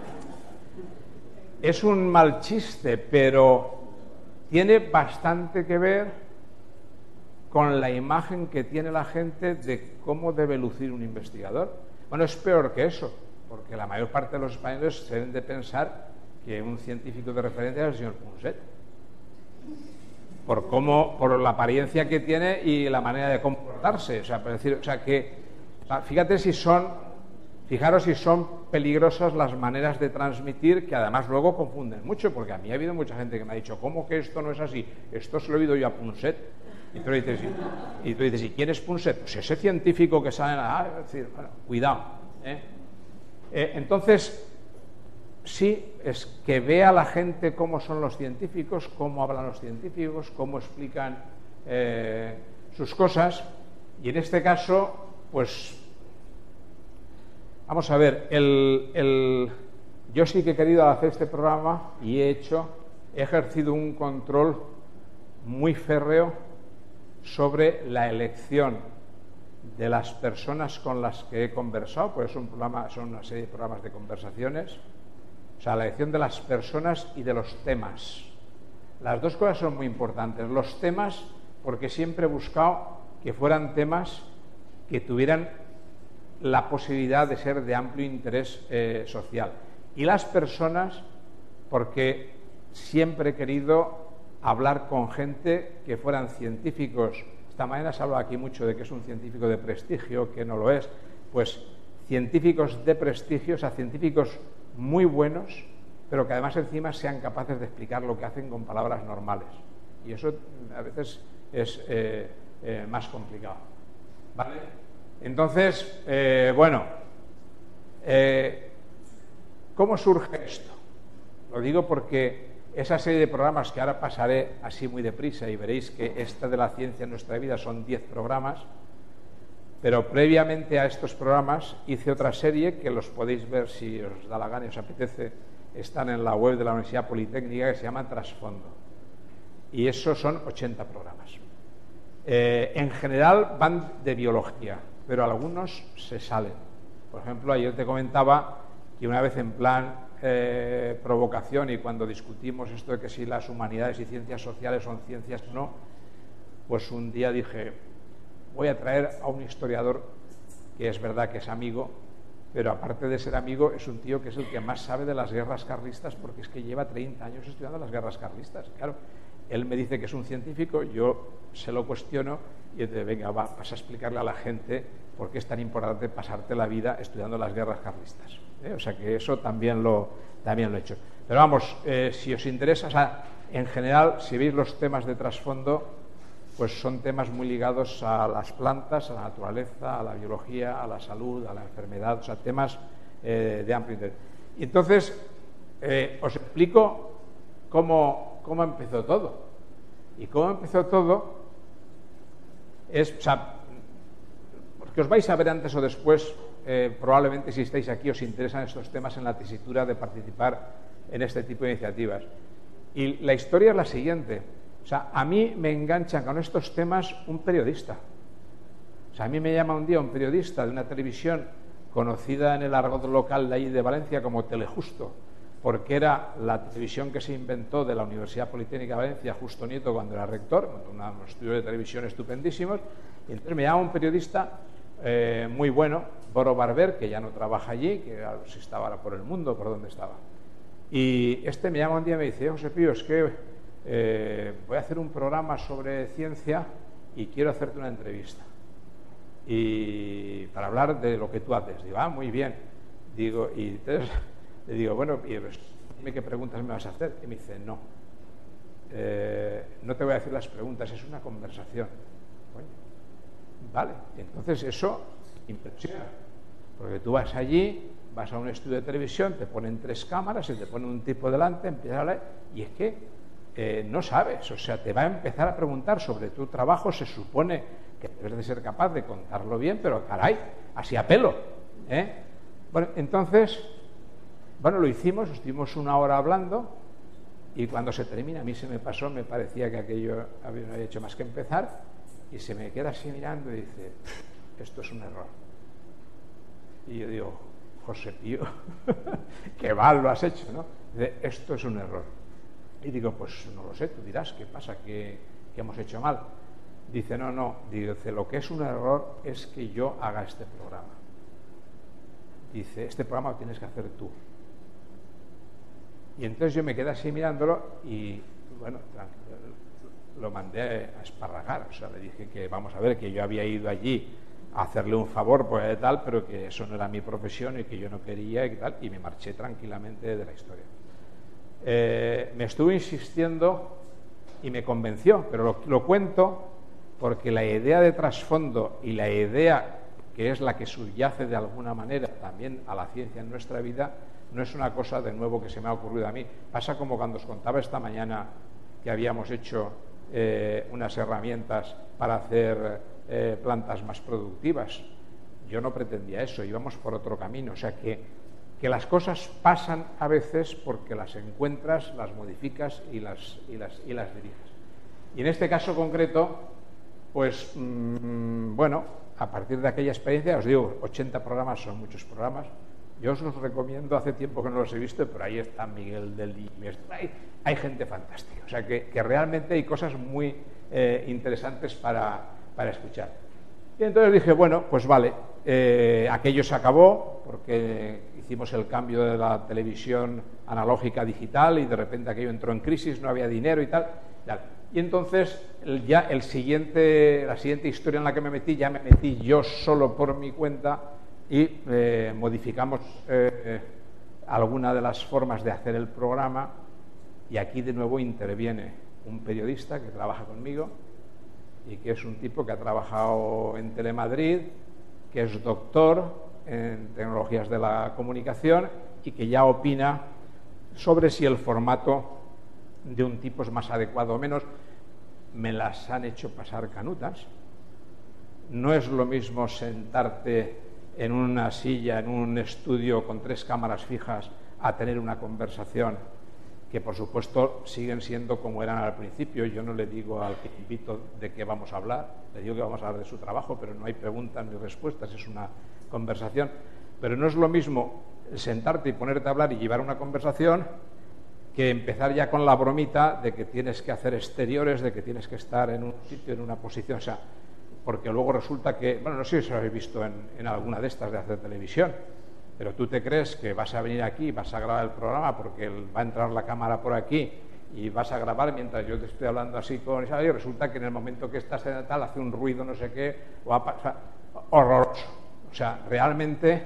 Es un mal chiste, pero tiene bastante que ver con la imagen que tiene la gente de cómo debe lucir un investigador. Bueno, es peor que eso, porque la mayor parte de los españoles se deben de pensar que un científico de referencia es el señor Punset, por la apariencia que tiene y la manera de comportarse. Fijaros si son peligrosas las maneras de transmitir, que además luego confunden mucho, porque a mí ha habido mucha gente que me ha dicho, ¿cómo que esto no es así? Esto se lo he oído yo a Punset. Y tú dices, ¿y quién es Punset? Pues ese científico que sale es decir, bueno, cuidado. Entonces, sí, es que vea la gente cómo son los científicos, cómo hablan los científicos, cómo explican sus cosas. Y en este caso, pues, vamos a ver, yo sí que he querido hacer este programa y he ejercido un control muy férreo sobre la elección de las personas con las que he conversado, pues son una serie de programas de conversaciones. O sea, la elección de las personas y de los temas. Las dos cosas son muy importantes. Los temas, porque siempre he buscado que fueran temas que tuvieran la posibilidad de ser de amplio interés social. Y las personas, porque siempre he querido hablar con gente que fueran científicos esta mañana se habla aquí mucho de que es un científico de prestigio, que no lo es. Pues científicos de prestigio, o sea, científicos muy buenos, pero que además encima sean capaces de explicar lo que hacen con palabras normales. Y eso a veces es más complicado. ¿Vale? Entonces, bueno, ¿cómo surge esto? Lo digo porque esa serie de programas que ahora pasaré así muy deprisa y veréis que esta de la ciencia en nuestra vida son 10 programas, pero previamente a estos programas hice otra serie que los podéis ver si os da la gana y os apetece, están en la web de la Universidad Politécnica, que se llama Trasfondo. Y esos son 80 programas. En general van de biología, pero algunos se salen. Por ejemplo, ayer te comentaba que una vez en plan provocación, y cuando discutimos esto de que si las humanidades y ciencias sociales son ciencias o no, pues un día dije, voy a traer a un historiador que es verdad que es amigo, pero aparte de ser amigo es un tío que es el que más sabe de las guerras carlistas, porque es que lleva 30 años estudiando las guerras carlistas. Claro, él me dice que es un científico, yo se lo cuestiono y dice, venga, vas a explicarle a la gente por qué es tan importante pasarte la vida estudiando las guerras carlistas. O sea que eso también lo he hecho. Pero vamos, si os interesa, o sea, en general, si veis los temas de trasfondo, pues son temas muy ligados a las plantas, a la naturaleza, a la biología, a la salud, a la enfermedad, o sea, temas de amplio interés. Y entonces, os explico cómo empezó todo. Y cómo empezó todo es, o sea, porque os vais a ver antes o después, probablemente si estáis aquí os interesan estos temas en la tesitura de participar en este tipo de iniciativas. Y la historia es la siguiente. O sea, a mí me enganchan con estos temas un periodista. O sea, a mí me llama un día un periodista de una televisión conocida en el argot local de allí de Valencia como Telejusto, porque era la televisión que se inventó de la Universidad Politécnica de Valencia, Justo Nieto, cuando era rector, unos estudios de televisión estupendísimos. Y entonces me llama un periodista muy bueno, Boro Barber, que ya no trabaja allí, que si estaba ahora por el mundo, por donde estaba. Y este me llama un día y me dice, José Pío, es que voy a hacer un programa sobre ciencia y quiero hacerte una entrevista. Y para hablar de lo que tú haces. Digo, muy bien. Digo, y entonces le digo, bueno, dime qué preguntas me vas a hacer. Y me dice, no. No te voy a decir las preguntas, es una conversación. Bueno, vale, entonces eso impresiona. Porque tú vas allí, vas a un estudio de televisión, te ponen 3 cámaras, se te pone un tipo delante, empiezas a hablar, y es que no sabes, o sea, te va a empezar a preguntar sobre tu trabajo, se supone que debes de ser capaz de contarlo bien, pero caray, así a pelo. Bueno, entonces, bueno, lo hicimos, estuvimos 1 hora hablando, y cuando se termina, a mí se me pasó, me parecía que aquello no había hecho más que empezar, y se me queda así mirando y dice, esto es un error. Y yo digo, José Pío, qué mal lo has hecho, ¿no? Dice, esto es un error. Y digo, pues no lo sé, tú dirás, ¿qué pasa? ¿Qué hemos hecho mal? Dice, no, dice, lo que es un error es que yo haga este programa. Dice, este programa lo tienes que hacer tú. Y entonces yo me quedé así mirándolo y, bueno, lo mandé a esparragar. O sea, le dije que, vamos a ver, que yo había ido allí a hacerle un favor, pues tal, pero que eso no era mi profesión y que yo no quería y tal, y me marché tranquilamente de la historia. Me estuvo insistiendo y me convenció, pero lo cuento porque la idea de trasfondo y la idea que es la que subyace de alguna manera también a la ciencia en nuestra vida no es una cosa de nuevo que se me ha ocurrido a mí. Pasa como cuando os contaba esta mañana que habíamos hecho unas herramientas para hacer plantas más productivas. Yo no pretendía eso, íbamos por otro camino, o sea que las cosas pasan a veces porque las encuentras, las modificas y las diriges. Y en este caso concreto, pues, bueno, a partir de aquella experiencia, os digo, 80 programas son muchos programas. Yo os los recomiendo, hace tiempo que no los he visto, pero ahí está Miguel del Dimes, hay gente fantástica. O sea que realmente hay cosas muy interesantes para escuchar. Y entonces dije, bueno, pues vale, aquello se acabó porque hicimos el cambio de la televisión analógica a digital y de repente aquello entró en crisis, no había dinero y tal. Y entonces ya la siguiente historia en la que me metí, ya me metí yo solo por mi cuenta y modificamos alguna de las formas de hacer el programa, y aquí de nuevo interviene un periodista que trabaja conmigo y que es un tipo que ha trabajado en Telemadrid, que es doctor en tecnologías de la comunicación y que ya opina sobre si el formato de un tipo es más adecuado o menos. Me las han hecho pasar canutas. No es lo mismo sentarte en una silla, en un estudio con 3 cámaras fijas, a tener una conversación que, por supuesto, siguen siendo como eran al principio. Yo no le digo al que invito de qué vamos a hablar, le digo que vamos a hablar de su trabajo, pero no hay preguntas ni respuestas, es una conversación. Pero no es lo mismo sentarte y ponerte a hablar y llevar una conversación que empezar ya con la bromita de que tienes que hacer exteriores, de que tienes que estar en un sitio, en una posición, o sea, porque luego resulta que, bueno, no sé si os habéis visto en alguna de estas de hacer televisión, pero tú te crees que vas a venir aquí, vas a grabar el programa porque va a entrar la cámara por aquí y vas a grabar mientras yo te estoy hablando así con esa, y resulta que en el momento que estás en tal hace un ruido no sé qué, o sea, horroroso. O sea, realmente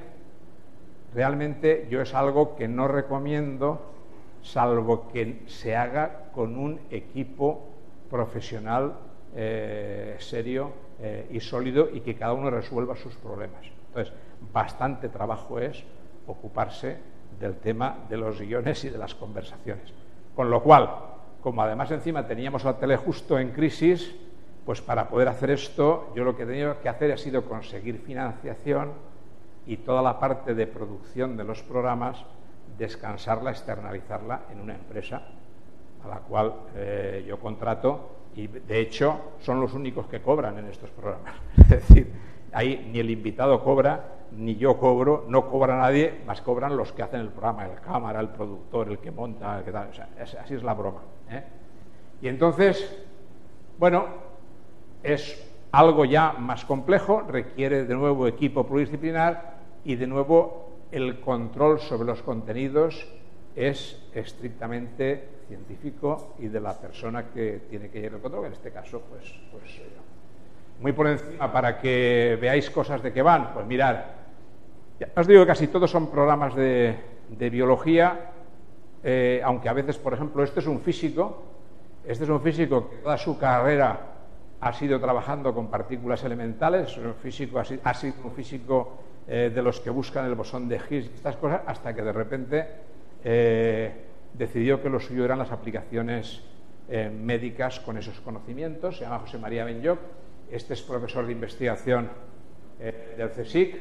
yo es algo que no recomiendo, salvo que se haga con un equipo profesional serio y sólido, y que cada uno resuelva sus problemas. Entonces, bastante trabajo es ocuparse del tema de los guiones y de las conversaciones. Con lo cual, como además encima teníamos la tele justo en crisis, pues para poder hacer esto, yo lo que he tenido que hacer ha sido conseguir financiación y toda la parte de producción de los programas, descansarla, externalizarla en una empresa a la cual yo contrato, y de hecho son los únicos que cobran en estos programas. Es decir, ahí ni el invitado cobra, ni yo cobro, no cobra nadie, más cobran los que hacen el programa, el cámara, el productor, el que monta, el que tal. O sea, así es la broma, ¿eh? Y entonces, bueno, es algo ya más complejo, requiere de nuevo equipo pluridisciplinar, y de nuevo el control sobre los contenidos es estrictamente científico y de la persona que tiene que llevar el control, en este caso pues muy por encima, para que veáis cosas de qué van. Pues mirad, ya os digo que casi todos son programas de biología, aunque a veces, por ejemplo, este es un físico que toda su carrera ha sido trabajando con partículas elementales, ha sido un físico de los que buscan el bosón de Higgs y estas cosas, hasta que de repente decidió que lo suyo eran las aplicaciones médicas con esos conocimientos. Se llama José María Benlloch. Este es profesor de investigación del CSIC.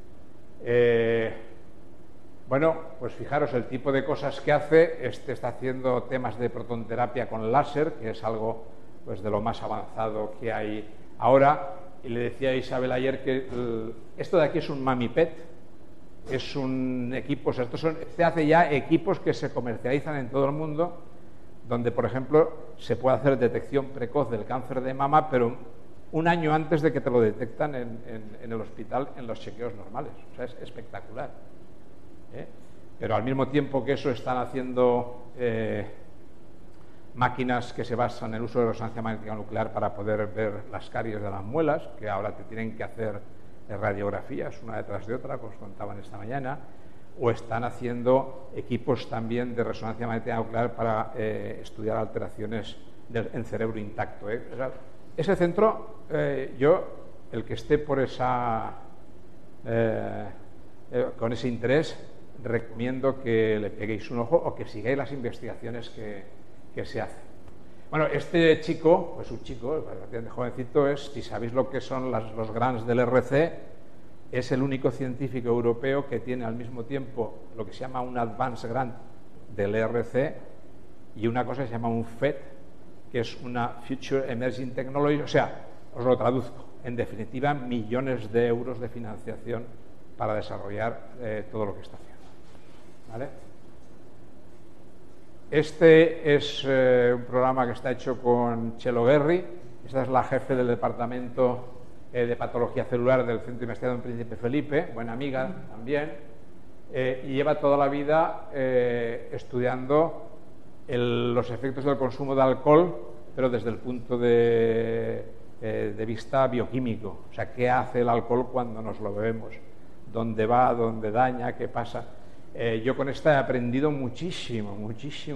Bueno, pues fijaros el tipo de cosas que hace. Este está haciendo temas de protonterapia con láser, que es algo pues de lo más avanzado que hay ahora. Y le decía a Isabel ayer que esto de aquí es un MamiPet, es un equipo, o sea, se hace ya equipos que se comercializan en todo el mundo, donde, por ejemplo, se puede hacer detección precoz del cáncer de mama, pero un año antes de que te lo detectan en el hospital, en los chequeos normales. O sea, es espectacular, ¿eh? Pero al mismo tiempo que eso, están haciendo máquinas que se basan en el uso de resonancia magnética nuclear para poder ver las caries de las muelas, que ahora te tienen que hacer radiografías una detrás de otra, como os contaban esta mañana, o están haciendo equipos también de resonancia magnética nuclear para estudiar alteraciones en cerebro intacto, ¿eh? O sea, ese centro, el que esté por con ese interés, recomiendo que le peguéis un ojo o que sigáis las investigaciones que se hacen. Bueno, este chico, pues un chico, bastante jovencito, si sabéis lo que son los grants del RC, es el único científico europeo que tiene al mismo tiempo lo que se llama un Advanced Grant del RC y una cosa que se llama un FET, que es una Future Emerging Technology. O sea, os lo traduzco, en definitiva, millones de euros de financiación para desarrollar todo lo que está haciendo, ¿vale? Este es un programa que está hecho con Chelo Guerri. Esta es la jefe del departamento de patología celular del Centro de Investigación Príncipe Felipe, buena amiga también, y lleva toda la vida estudiando los efectos del consumo de alcohol pero desde el punto de vista bioquímico. O sea, ¿qué hace el alcohol cuando nos lo bebemos? ¿Dónde va? ¿Dónde daña? ¿Qué pasa? Yo con esta he aprendido muchísimo. Por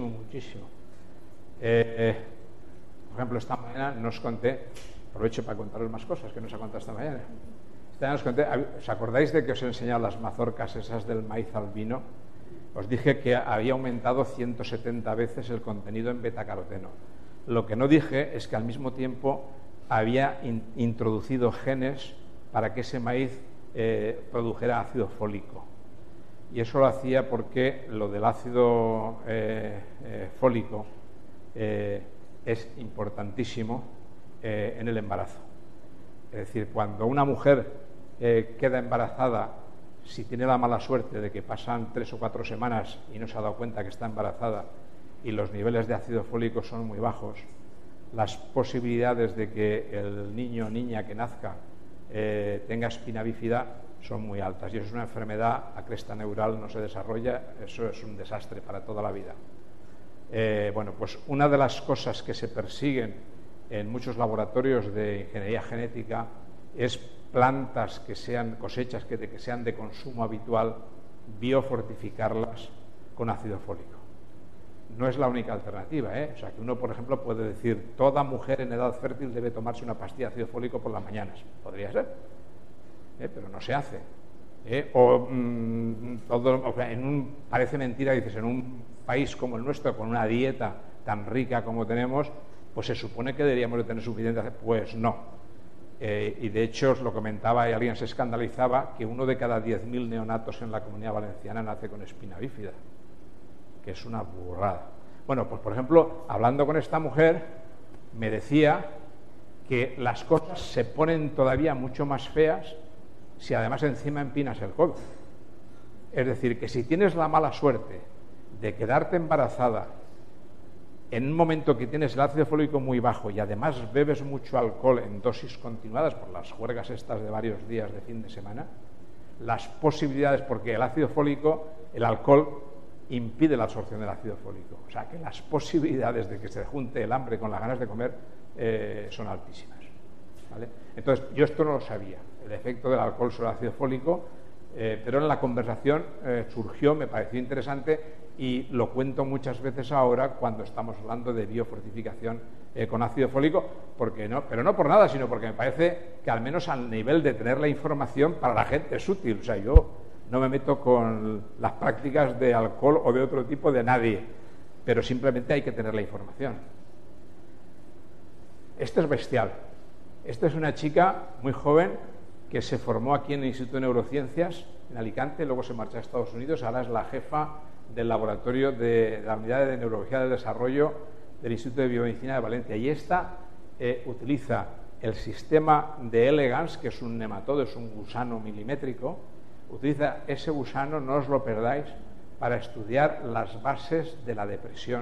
ejemplo, esta mañana nos conté, aprovecho para contaros más cosas que nos ha contado esta mañana. Esta mañana nos conté, ¿os acordáis de que os he enseñado las mazorcas esas del maíz albino? Os dije que había aumentado 170 veces el contenido en betacaroteno. Lo que no dije es que al mismo tiempo había introducido genes para que ese maíz produjera ácido fólico. Y eso lo hacía porque lo del ácido fólico es importantísimo en el embarazo. Es decir, cuando una mujer queda embarazada, si tiene la mala suerte de que pasan 3 o 4 semanas y no se ha dado cuenta que está embarazada y los niveles de ácido fólico son muy bajos, las posibilidades de que el niño o niña que nazca tenga espina bífida son muy altas, y eso es una enfermedad a cresta neural, no se desarrolla, eso es un desastre para toda la vida. Bueno, pues una de las cosas que se persiguen en muchos laboratorios de ingeniería genética es plantas que sean cosechas que sean de consumo habitual, biofortificarlas con ácido fólico. No es la única alternativa, ¿eh? O sea, que uno, por ejemplo, puede decir, toda mujer en edad fértil debe tomarse una pastilla de ácido fólico por las mañanas. Podría ser, pero no se hace. Parece mentira, dices, en un país como el nuestro, con una dieta tan rica como tenemos, pues se supone que deberíamos de tener suficiente. Pues no. Y de hecho, os lo comentaba y alguien se escandalizaba, que 1 de cada 10.000 neonatos en la Comunidad Valenciana nace con espina bífida, que es una burrada. Bueno, pues por ejemplo, hablando con esta mujer, me decía que las cosas se ponen todavía mucho más feas si además encima empinas el codo. Es decir, que si tienes la mala suerte de quedarte embarazada en un momento que tienes el ácido fólico muy bajo y además bebes mucho alcohol en dosis continuadas por las juergas estas de varios días de fin de semana, las posibilidades, porque el ácido fólico, el alcohol impide la absorción del ácido fólico, o sea que las posibilidades de que se junte el hambre con las ganas de comer son altísimas, ¿vale? Entonces, yo esto no lo sabía, el efecto del alcohol sobre el ácido fólico, pero en la conversación surgió, me pareció interesante, y lo cuento muchas veces ahora cuando estamos hablando de biofortificación con ácido fólico, pero no por nada, sino porque me parece que al menos al nivel de tener la información para la gente es útil. O sea, yo no me meto con las prácticas de alcohol o de otro tipo de nadie, pero simplemente hay que tener la información. Esto es bestial. Esta es una chica muy joven que se formó aquí en el Instituto de Neurociencias en Alicante, luego se marchó a Estados Unidos, ahora es la jefa del laboratorio de la unidad de neurología del desarrollo del Instituto de Biomedicina de Valencia, y esta utiliza el sistema de Elegans, que es un nematodo, es un gusano milimétrico, utiliza ese gusano, no os lo perdáis, para estudiar las bases de la depresión.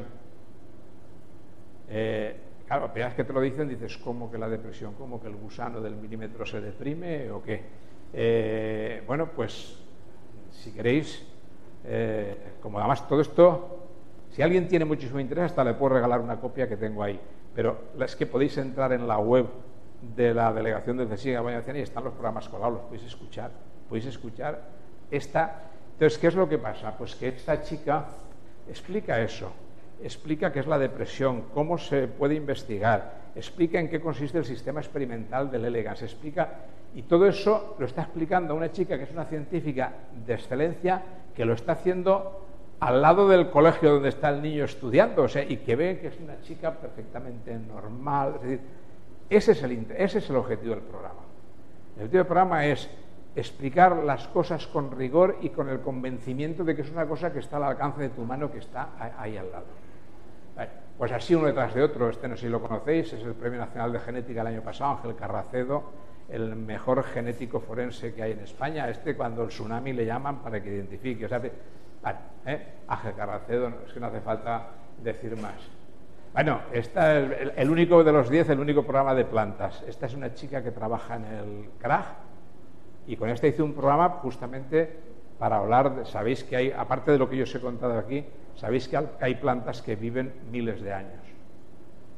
Claro, la primera vez que te lo dicen dices, ¿cómo que la depresión? ¿Cómo que el gusano del milímetro se deprime o qué? Bueno, pues si queréis, como además todo esto, si alguien tiene muchísimo interés, hasta le puedo regalar una copia que tengo ahí, pero es que podéis entrar en la web de la delegación de CSIC Valenciana y están los programas colgados, los podéis escuchar esta. Entonces, ¿qué es lo que pasa? Pues que esta chica explica eso, explica qué es la depresión, cómo se puede investigar, explica en qué consiste el sistema experimental del Elegans, explica, y todo eso lo está explicando una chica que es una científica de excelencia, que lo está haciendo al lado del colegio donde está el niño estudiando, o sea, y que ve que es una chica perfectamente normal. Es decir, ese es el objetivo del programa. El objetivo del programa es explicar las cosas con rigor y con el convencimiento de que es una cosa que está al alcance de tu mano, que está ahí al lado. Vale, pues así uno detrás de otro. Este no sé si lo conocéis, es el Premio Nacional de Genética el año pasado, Ángel Carracedo, el mejor genético forense que hay en España. Cuando el tsunami le llaman para que identifique. O sea, vale, Ángel Carracedo, es que no hace falta decir más. Bueno, esta es el único de los 10, el único programa de plantas. Esta es una chica que trabaja en el CRAG, y con esta hice un programa justamente para hablar, sabéis que hay, aparte de lo que yo os he contado aquí, sabéis que hay plantas que viven miles de años.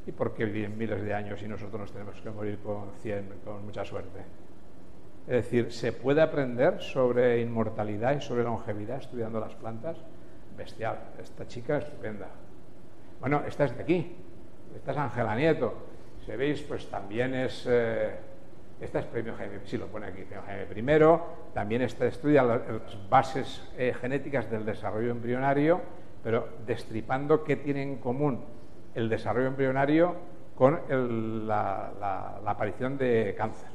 y porque viven miles de años y nosotros nos tenemos que morir con 100, con mucha suerte. Es decir, ¿se puede aprender sobre inmortalidad y sobre longevidad estudiando las plantas? Bestial. Esta chica estupenda. Bueno, esta es de aquí. Esta es Ángela Nieto. Si veis, pues también es... esta es premio Jaime, sí lo pone aquí, premio Jaime I. También estudia las bases genéticas del desarrollo embrionario, pero destripando qué tiene en común el desarrollo embrionario con la aparición de cáncer.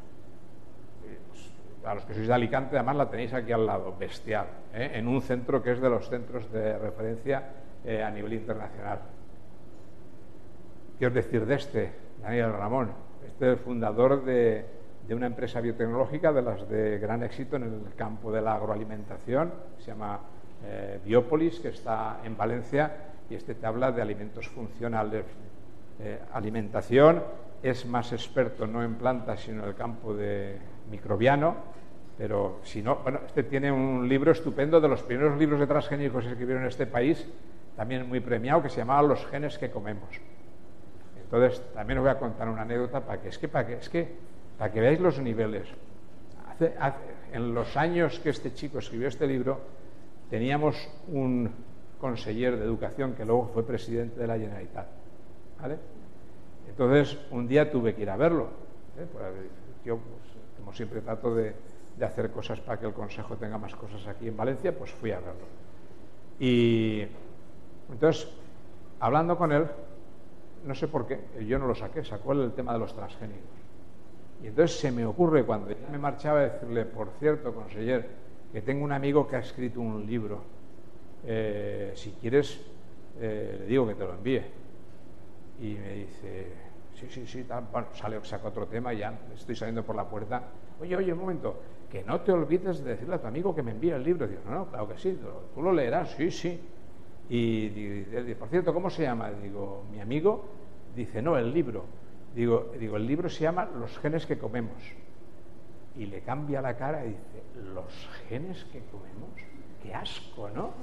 A los que sois de Alicante, además la tenéis aquí al lado, bestial, en un centro que es de los centros de referencia a nivel internacional. ¿Qué os decir de este? Daniel Ramón, este es el fundador de una empresa biotecnológica de las de gran éxito en el campo de la agroalimentación, se llama Biopolis, que está en Valencia, y este te habla de alimentos funcionales, alimentación. Es más experto no en plantas sino en el campo de microbiano, pero si no, bueno, este tiene un libro estupendo, de los primeros libros de transgénicos que se escribieron en este país, también muy premiado, que se llamaba Los genes que comemos. Entonces, también os voy a contar una anécdota para que veáis los niveles. En los años que este chico escribió este libro, teníamos un conseller de educación que luego fue presidente de la Generalitat, ¿vale? Entonces, un día tuve que ir a verlo. Pues, yo, pues, como siempre, trato de hacer cosas para que el Consejo tenga más cosas aquí en Valencia, pues fui a verlo. Y entonces, hablando con él, no sé por qué, yo no lo saqué, sacó el tema de los transgénicos. Y entonces se me ocurre, cuando ya me marchaba, decirle, por cierto, conseller, que tengo un amigo que ha escrito un libro, si quieres, le digo que te lo envíe. Y me dice, sí, tal. Bueno, saca otro tema, ya estoy saliendo por la puerta. Oye, un momento, que no te olvides de decirle a tu amigo que me envíe el libro. Digo, no, claro que sí, tú lo leerás, sí. Y dice, por cierto, ¿cómo se llama? Digo, mi amigo dice, no, el libro. Digo, el libro se llama Los genes que comemos. Y le cambia la cara y dice, ¿los genes que comemos? ¡Qué asco!, ¿no?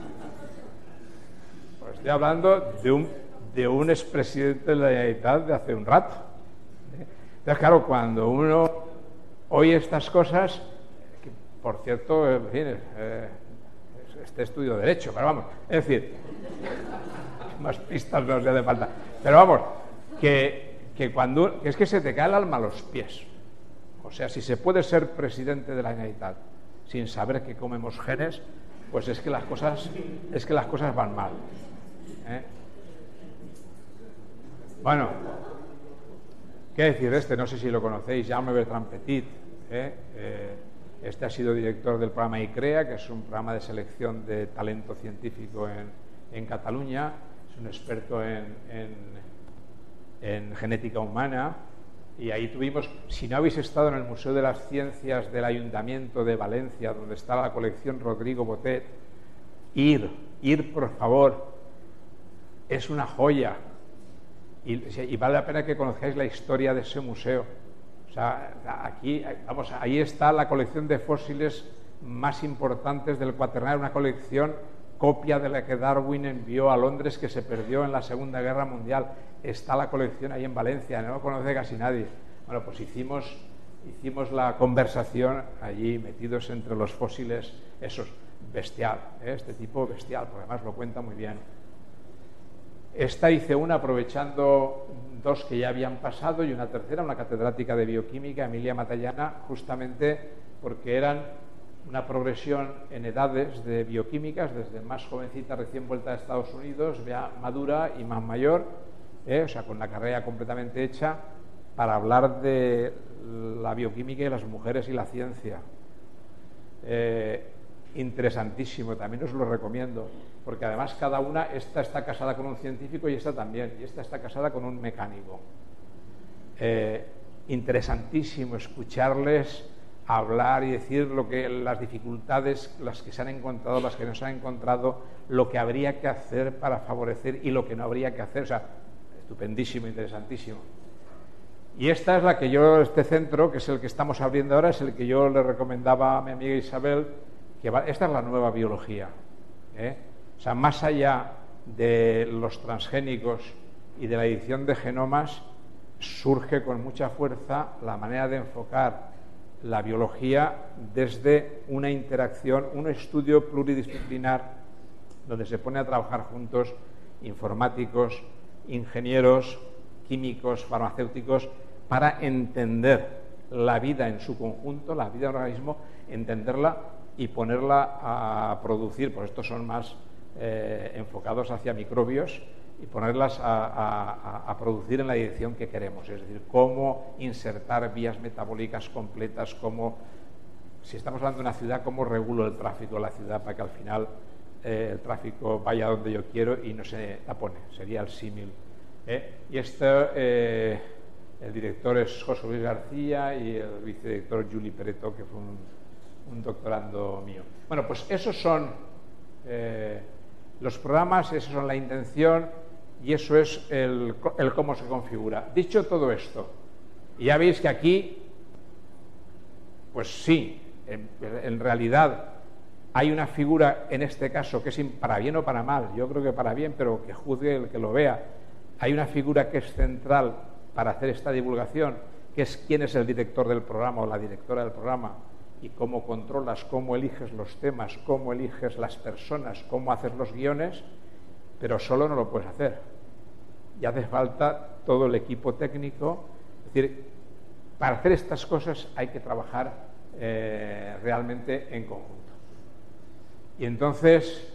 Pues estoy hablando de un expresidente de la Generalitat de hace un rato. Entonces, claro, cuando uno oye estas cosas, que, por cierto, en fin, este estudio de Derecho, pero vamos, es decir, más pistas no se hace falta. Pero vamos, que es que se te cae el alma a los pies. O sea, si se puede ser presidente de la Generalitat sin saber que comemos genes, pues es que las cosas van mal. Bueno, ¿qué decir de este? No sé si lo conocéis, Jaume Bertran Petit. Este ha sido director del programa ICREA, que es un programa de selección de talento científico en Cataluña. Es un experto en genética humana. Y ahí tuvimos, si no habéis estado en el Museo de las Ciencias del Ayuntamiento de Valencia, donde está la colección Rodrigo Botet, ir por favor, es una joya. Y vale la pena que conozcáis la historia de ese museo. O sea, ahí está la colección de fósiles más importantes del Cuaternario, una colección copia de la que Darwin envió a Londres, que se perdió en la Segunda Guerra Mundial. Está la colección ahí en Valencia, no lo conoce casi nadie. Bueno, pues hicimos la conversación allí, metidos entre los fósiles, esos, bestial, este tipo bestial, porque además lo cuenta muy bien. Esta hice una aprovechando dos que ya habían pasado y una tercera, una catedrática de bioquímica, Emilia Matallana, justamente porque eran una progresión en edades de bioquímicas, desde más jovencita recién vuelta de Estados Unidos, ya madura y más mayor, o sea, con la carrera completamente hecha, para hablar de la bioquímica y las mujeres y la ciencia. Interesantísimo, también os lo recomiendo, porque además cada una, esta está casada con un científico y esta también, y esta está casada con un mecánico. Interesantísimo escucharles hablar y decir las dificultades, las que se han encontrado, las que no se han encontrado, lo que habría que hacer para favorecer y lo que no habría que hacer. O sea, estupendísimo, interesantísimo. Y esta es la que este centro, que es el que estamos abriendo ahora, es el que yo le recomendaba a mi amiga Isabel, esta es la nueva biología. O sea, más allá de los transgénicos y de la edición de genomas surge con mucha fuerza la manera de enfocar la biología desde una interacción, un estudio pluridisciplinar donde se pone a trabajar juntos informáticos, ingenieros, químicos, farmacéuticos, para entender la vida en su conjunto, la vida del organismo, entenderla y ponerla a producir, pues estos son más enfocados hacia microbios, y ponerlas a producir en la dirección que queremos, es decir, cómo insertar vías metabólicas completas, cómo, si estamos hablando de una ciudad, cómo regulo el tráfico de la ciudad para que al final el tráfico vaya donde yo quiero y no se tapone, sería el símil. Y el director es José Luis García y el vicedirector Juli Pereto, que fue un doctorando mío. Bueno, pues esos son los programas, esos son la intención y eso es el cómo se configura. Dicho todo esto, y ya veis que aquí, pues sí, en realidad hay una figura en este caso que es para bien o para mal, yo creo que para bien, pero que juzgue el que lo vea. Hay una figura que es central para hacer esta divulgación, que es quién es el director del programa o la directora del programa y cómo controlas, cómo eliges los temas, cómo eliges las personas, cómo haces los guiones, pero solo no lo puedes hacer. Y hace falta todo el equipo técnico. Es decir, para hacer estas cosas hay que trabajar realmente en conjunto. Y entonces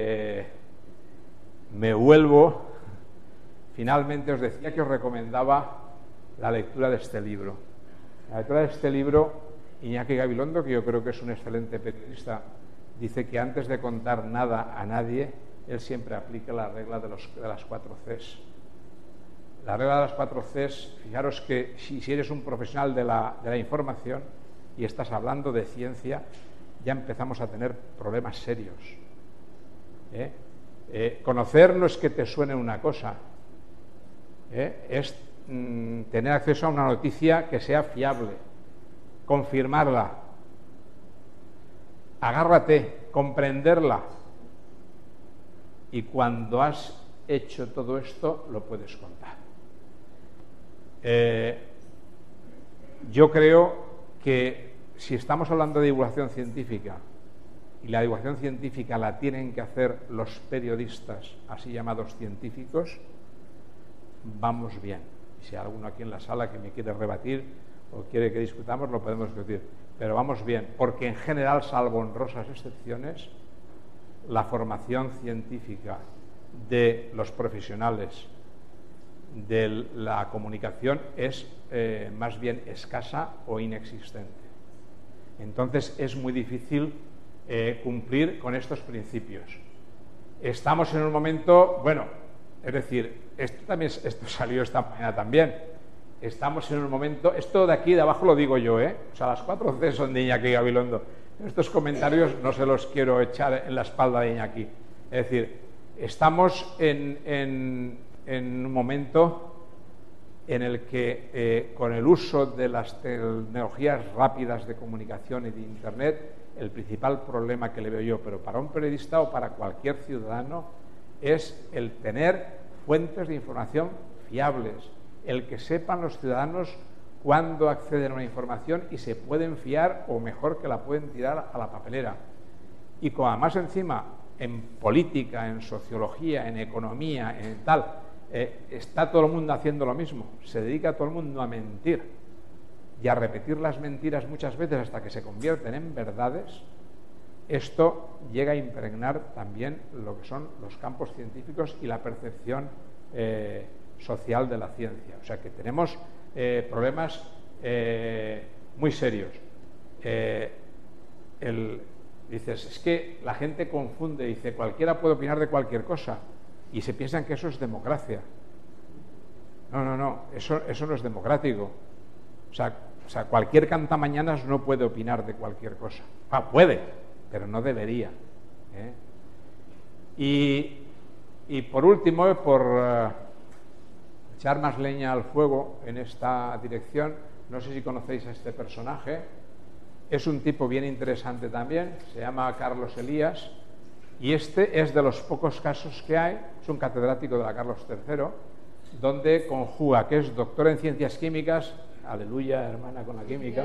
me vuelvo. Finalmente os decía que os recomendaba la lectura de este libro. La lectura de este libro, Iñaki Gabilondo, que yo creo que es un excelente periodista, dice que antes de contar nada a nadie, él siempre aplica la regla de las 4 Cs. La regla de las 4 Cs, fijaros que si eres un profesional de la información y estás hablando de ciencia, ya empezamos a tener problemas serios. Conocer no es que te suene una cosa, es tener acceso a una noticia que sea fiable, confirmarla, agárrate, comprenderla, y cuando has hecho todo esto lo puedes contar. Yo creo que si estamos hablando de divulgación científica y la divulgación científica la tienen que hacer los periodistas, así llamados científicos, vamos bien. Y si hay alguno aquí en la sala que me quiere rebatir o quiere que discutamos, lo podemos discutir. Pero vamos bien, porque en general, salvo honrosas excepciones, la formación científica de los profesionales de la comunicación es más bien escasa o inexistente. Entonces es muy difícil cumplir con estos principios. Estamos en un momento, bueno, es decir, esto salió esta mañana también. Estamos en un momento, esto de aquí de abajo lo digo yo, o sea, las 4 C son de Iñaki Gabilondo. Estos comentarios no se los quiero echar en la espalda de Iñaki. Es decir, estamos en un momento en el que con el uso de las tecnologías rápidas de comunicación y de Internet, el principal problema que le veo yo, pero para un periodista o para cualquier ciudadano, es el tener fuentes de información fiables, el que sepan los ciudadanos cuándo acceden a una información y se pueden fiar o mejor que la pueden tirar a la papelera. Y como además encima en política, en sociología, en economía, en tal, está todo el mundo haciendo lo mismo, se dedica todo el mundo a mentir y a repetir las mentiras muchas veces hasta que se convierten en verdades. Esto llega a impregnar también lo que son los campos científicos y la percepción social de la ciencia. O sea que tenemos problemas muy serios. Dices, es que la gente confunde, dice, cualquiera puede opinar de cualquier cosa y se piensan que eso es democracia. No, eso no es democrático. O sea, cualquier cantamañanas no puede opinar de cualquier cosa. Puede, pero no debería. Y por último, por echar más leña al fuego en esta dirección, no sé si conocéis a este personaje. Es un tipo bien interesante también, se llama Carlos Elías, y este es de los pocos casos que hay, es un catedrático de la Carlos III, donde conjuga que es doctor en ciencias químicas, aleluya hermana con la química,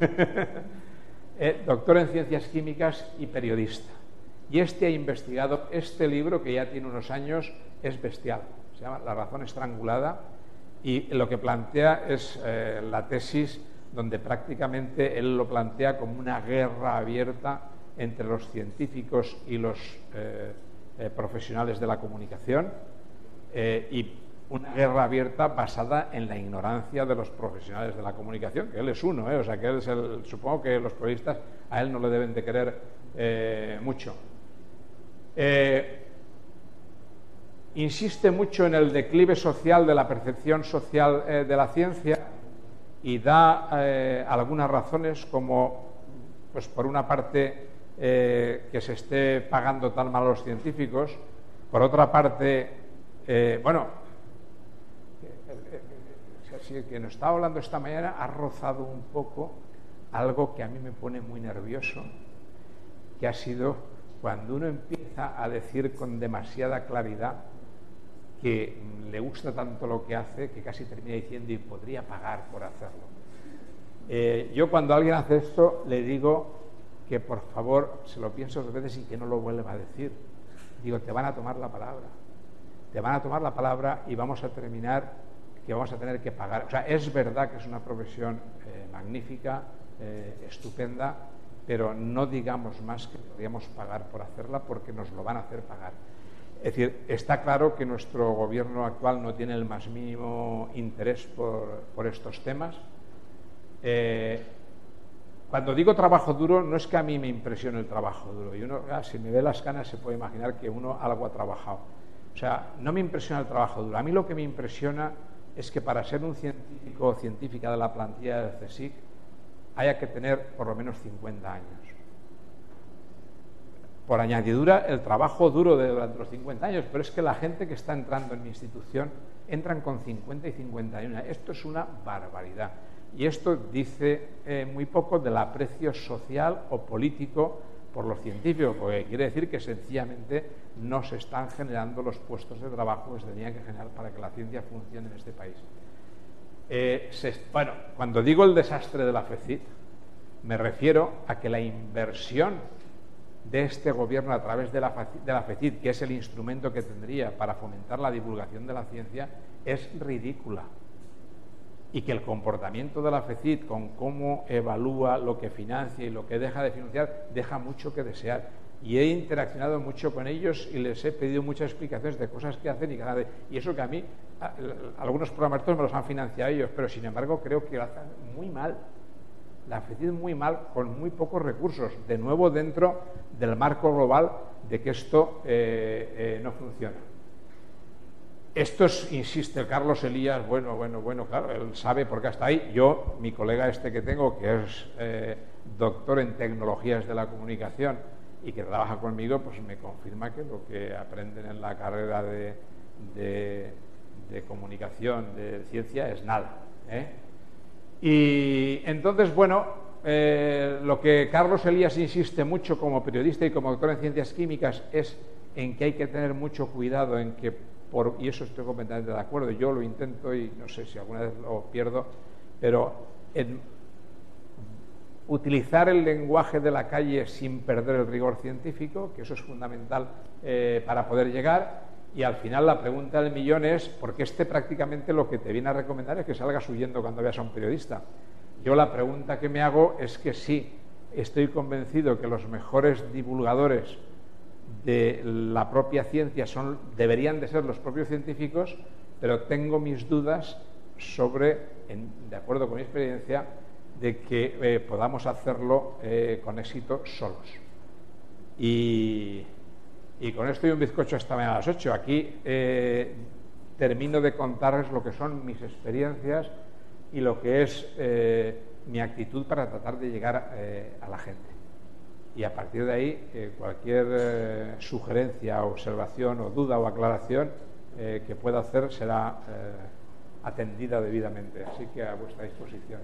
doctor en ciencias químicas y periodista. Y ha investigado este libro, que ya tiene unos años, es bestial, se llama La razón estrangulada, y lo que plantea es la tesis donde prácticamente él lo plantea como una guerra abierta entre los científicos y los profesionales de la comunicación, y una guerra abierta basada en la ignorancia de los profesionales de la comunicación, que él es uno, o sea que él es supongo que los periodistas a él no le deben de querer mucho. Insiste mucho en el declive social de la percepción social de la ciencia y da algunas razones, como pues por una parte que se esté pagando tan mal a los científicos, por otra parte si quien nos estaba hablando esta mañana ha rozado un poco algo que a mí me pone muy nervioso, que ha sido cuando uno empieza a decir con demasiada claridad que le gusta tanto lo que hace que casi termina diciendo y podría pagar por hacerlo. Yo cuando alguien hace esto le digo que por favor se lo piense 2 veces y que no lo vuelva a decir. Digo, te van a tomar la palabra. Te van a tomar la palabra y vamos a terminar que vamos a tener que pagar. O sea, es verdad que es una profesión magnífica, estupenda, pero no digamos más que podríamos pagar por hacerla porque nos lo van a hacer pagar. Es decir, está claro que nuestro gobierno actual no tiene el más mínimo interés por estos temas. Cuando digo trabajo duro, no es que a mí me impresione el trabajo duro. Y uno, si me ve las canas, se puede imaginar que uno algo ha trabajado. O sea, no me impresiona el trabajo duro. A mí lo que me impresiona es que para ser un científico o científica de la plantilla del CSIC haya que tener por lo menos 50 años. Por añadidura, el trabajo duro durante los 50 años, pero es que la gente que está entrando en mi institución entran con 50 y 51. Esto es una barbaridad. Y esto dice muy poco del aprecio social o político por los científicos, porque quiere decir que sencillamente no se están generando los puestos de trabajo que se tenían que generar para que la ciencia funcione en este país. Bueno, cuando digo el desastre de la FECIT, me refiero a que la inversión de este gobierno a través de la FECIT, que es el instrumento que tendría para fomentar la divulgación de la ciencia, es ridícula. Y que el comportamiento de la FECIT con cómo evalúa lo que financia y lo que deja de financiar deja mucho que desear. Y he interaccionado mucho con ellos y les he pedido muchas explicaciones de cosas que hacen y eso que a mí, algunos programas me los han financiado ellos, pero sin embargo creo que lo hacen muy mal. La FECIT muy mal, con muy pocos recursos, de nuevo dentro del marco global de que esto no funciona. Esto es, insiste el Carlos Elías, bueno, claro, él sabe por qué está ahí. Yo, mi colega que tengo, que es doctor en tecnologías de la comunicación y que trabaja conmigo, pues me confirma que lo que aprenden en la carrera de comunicación, de ciencia, es nada. Y entonces, bueno, lo que Carlos Elías insiste mucho como periodista y como doctor en ciencias químicas es en que hay que tener mucho cuidado en que y eso estoy completamente de acuerdo, yo lo intento y no sé si alguna vez lo pierdo, pero en utilizar el lenguaje de la calle sin perder el rigor científico, que eso es fundamental para poder llegar, y al final la pregunta del millón es, porque prácticamente lo que te viene a recomendar es que salgas huyendo cuando veas a un periodista. Yo la pregunta que me hago es que sí, estoy convencido que los mejores divulgadores de la propia ciencia deberían de ser los propios científicos, pero tengo mis dudas sobre, de acuerdo con mi experiencia, de que podamos hacerlo con éxito solos. Y con esto y un bizcocho hasta mañana a las 8. Aquí termino de contarles lo que son mis experiencias y lo que es mi actitud para tratar de llegar a la gente. Y a partir de ahí, cualquier sugerencia, observación o duda o aclaración que pueda hacer será atendida debidamente. Así que a vuestra disposición.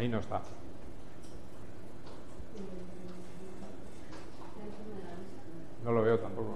Ahí no está. No lo veo tampoco.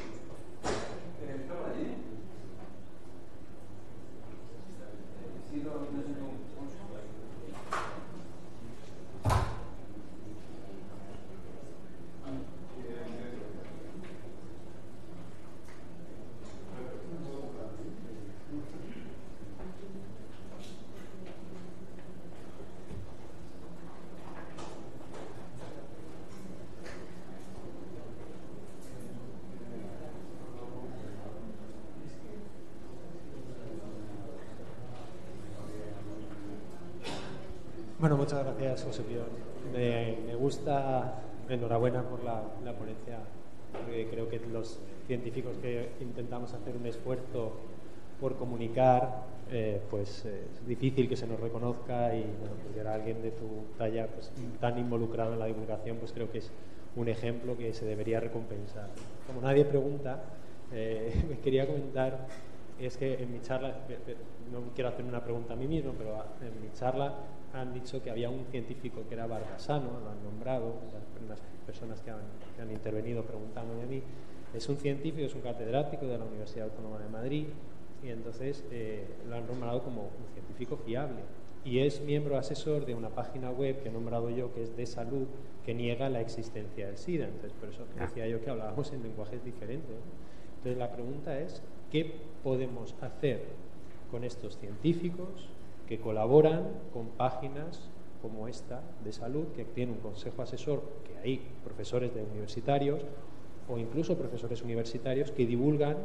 Bueno, muchas gracias, José Pío. Me gusta, enhorabuena por la ponencia, porque creo que los científicos que intentamos hacer un esfuerzo por comunicar, pues es difícil que se nos reconozca, y bueno, pues era alguien de tu talla, pues, tan involucrado en la divulgación, pues creo que es un ejemplo que se debería recompensar. Como nadie pregunta, me quería comentar, es que en mi charla, no quiero hacer una pregunta a mí mismo, pero en mi charla han dicho que había un científico que era Barbasano, lo han nombrado, las personas que han intervenido preguntándome a mí. Es un científico, es un catedrático de la Universidad Autónoma de Madrid, y entonces lo han nombrado como un científico fiable. Y es miembro asesor de una página web que he nombrado yo, que es de salud, que niega la existencia del SIDA. Entonces, por eso decía yo que hablábamos en lenguajes diferentes, ¿no? Entonces, la pregunta es, ¿qué podemos hacer con estos científicos que colaboran con páginas como esta de salud, que tiene un consejo asesor, que hay profesores de universitarios o incluso profesores universitarios que divulgan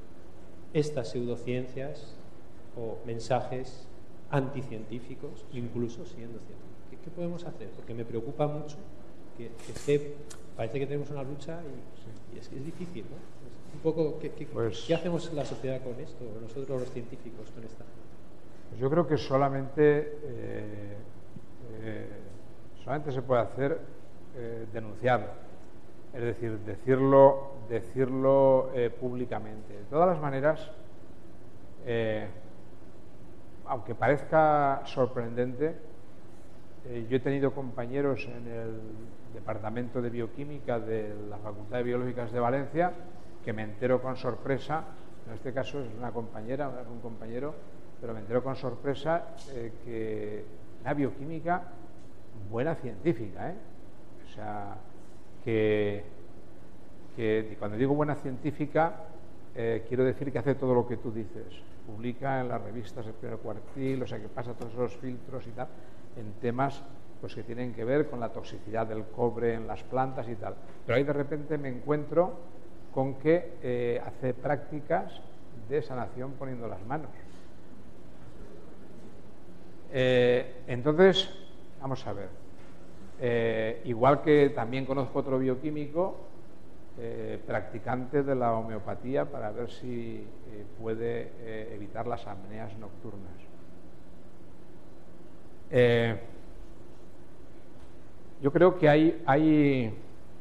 estas pseudociencias o mensajes anticientíficos, incluso siendo científicos? ¿Qué podemos hacer? Porque me preocupa mucho que parece que tenemos una lucha y es difícil, ¿no? Un poco, ¿qué hacemos la sociedad con esto, nosotros los científicos con esta gente? Pues yo creo que solamente se puede hacer denunciarlo, es decir, decirlo públicamente. De todas las maneras, aunque parezca sorprendente, yo he tenido compañeros en el Departamento de Bioquímica de la Facultad de Biológicas de Valencia que me entero con sorpresa, en este caso es una compañera, un compañero, pero me entero con sorpresa que la bioquímica, buena científica, o sea, que cuando digo buena científica, quiero decir que hace todo lo que tú dices, publica en las revistas El Primer Cuartil, o sea, que pasa todos esos filtros y tal, en temas pues que tienen que ver con la toxicidad del cobre en las plantas y tal. Pero ahí de repente me encuentro con que hace prácticas de sanación poniendo las manos. Entonces, vamos a ver. Igual que también conozco otro bioquímico, practicante de la homeopatía, para ver si puede evitar las apneas nocturnas. Yo creo que hay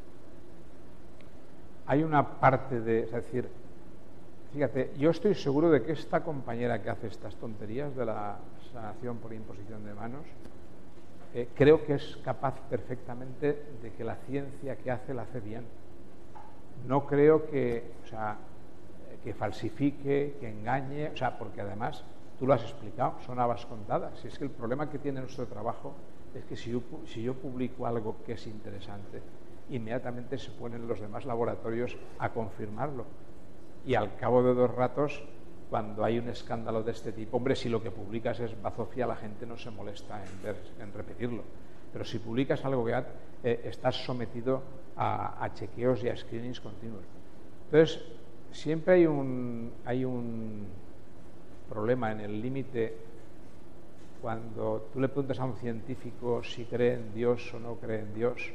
una parte de, es decir, fíjate, yo estoy seguro de que esta compañera que hace estas tonterías de la sanación por imposición de manos, creo que es capaz perfectamente de que la ciencia que hace la hace bien. No creo que falsifique, que engañe, porque además tú lo has explicado, son habas contadas. Si es que el problema que tiene nuestro trabajo es que si yo publico algo que es interesante, inmediatamente se ponen los demás laboratorios a confirmarlo. Y al cabo de 2 ratos, cuando hay un escándalo de este tipo, hombre, si lo que publicas es bazofia, la gente no se molesta en repetirlo. Pero si publicas algo que estás sometido a chequeos y a screenings continuos. Entonces, siempre hay un problema en el límite cuando tú le preguntas a un científico si cree en Dios o no cree en Dios.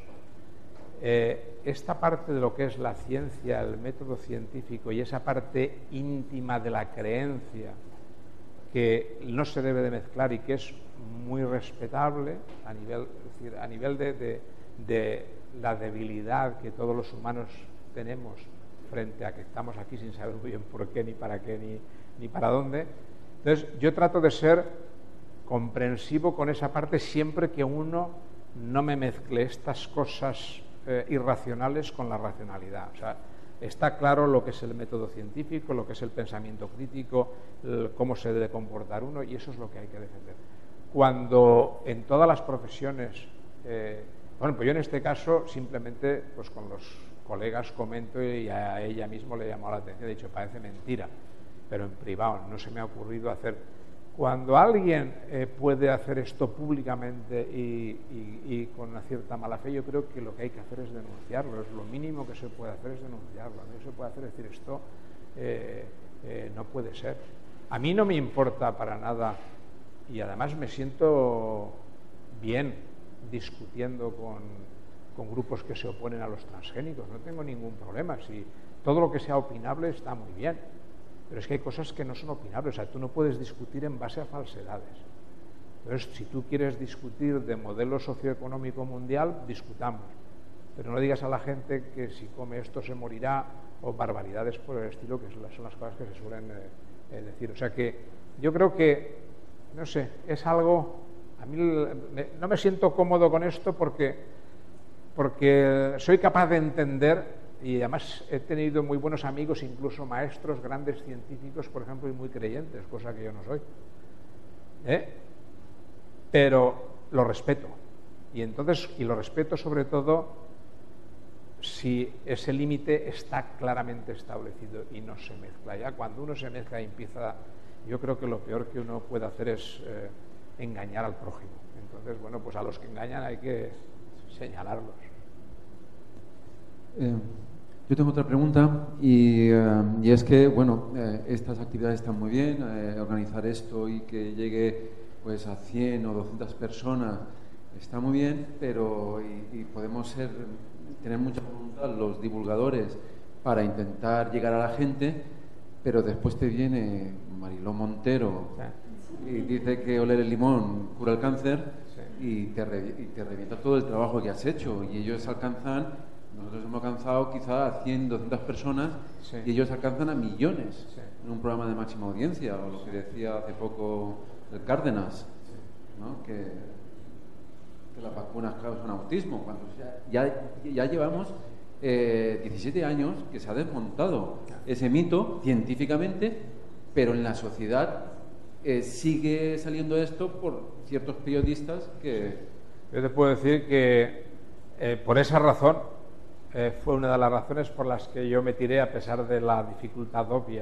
Esta parte de lo que es la ciencia, el método científico, y esa parte íntima de la creencia, que no se debe de mezclar y que es muy respetable a nivel de la debilidad que todos los humanos tenemos frente a que estamos aquí sin saber muy bien por qué, ni para dónde. Entonces yo trato de ser comprensivo con esa parte siempre que uno no me mezcle estas cosas irracionales con la racionalidad. O sea, está claro lo que es el método científico, lo que es el pensamiento crítico, cómo se debe comportar uno, y eso es lo que hay que defender. Cuando en todas las profesiones, bueno, pues yo en este caso simplemente pues con los colegas comento, y a ella mismo le llamó la atención, he dicho, parece mentira, pero en privado no se me ha ocurrido hacer. Cuando alguien puede hacer esto públicamente y con una cierta mala fe, yo creo que lo que hay que hacer es denunciarlo. Es lo mínimo que se puede hacer, es denunciarlo. No se puede hacer decir esto no puede ser. A mí no me importa para nada, y además me siento bien discutiendo con grupos que se oponen a los transgénicos. No tengo ningún problema. Si todo lo que sea opinable está muy bien. Pero es que hay cosas que no son opinables. O sea, tú no puedes discutir en base a falsedades. Entonces, si tú quieres discutir de modelo socioeconómico mundial, discutamos. Pero no digas a la gente que si come esto se morirá, o barbaridades por el estilo, que son las cosas que se suelen decir. O sea que yo creo que, no sé, es algo... A mí no me siento cómodo con esto porque soy capaz de entender... Y además he tenido muy buenos amigos, incluso maestros, grandes científicos, por ejemplo, y muy creyentes, cosa que yo no soy. Pero lo respeto. Y lo respeto sobre todo si ese límite está claramente establecido y no se mezcla. Ya cuando uno se mezcla y empieza, yo creo que lo peor que uno puede hacer es engañar al prójimo. Entonces, bueno, pues a los que engañan hay que señalarlos. Yo tengo otra pregunta y es que, bueno, estas actividades están muy bien, organizar esto y que llegue pues a 100 o 200 personas está muy bien, pero y podemos tener mucha voluntad los divulgadores para intentar llegar a la gente, pero después te viene Mariló Montero y dice que oler el limón cura el cáncer, y te revienta todo el trabajo que has hecho, y ellos alcanzan... Nosotros hemos alcanzado quizá a 100, 200 personas, y ellos alcanzan a millones en un programa de máxima audiencia, o lo que decía hace poco el Cárdenas, ¿no? que las vacunas causan autismo, cuando ya llevamos 17 años que se ha desmontado ese mito científicamente, pero en la sociedad sigue saliendo esto por ciertos periodistas que... Yo te puedo decir que por esa razón fue una de las razones por las que yo me tiré, a pesar de la dificultad obvia,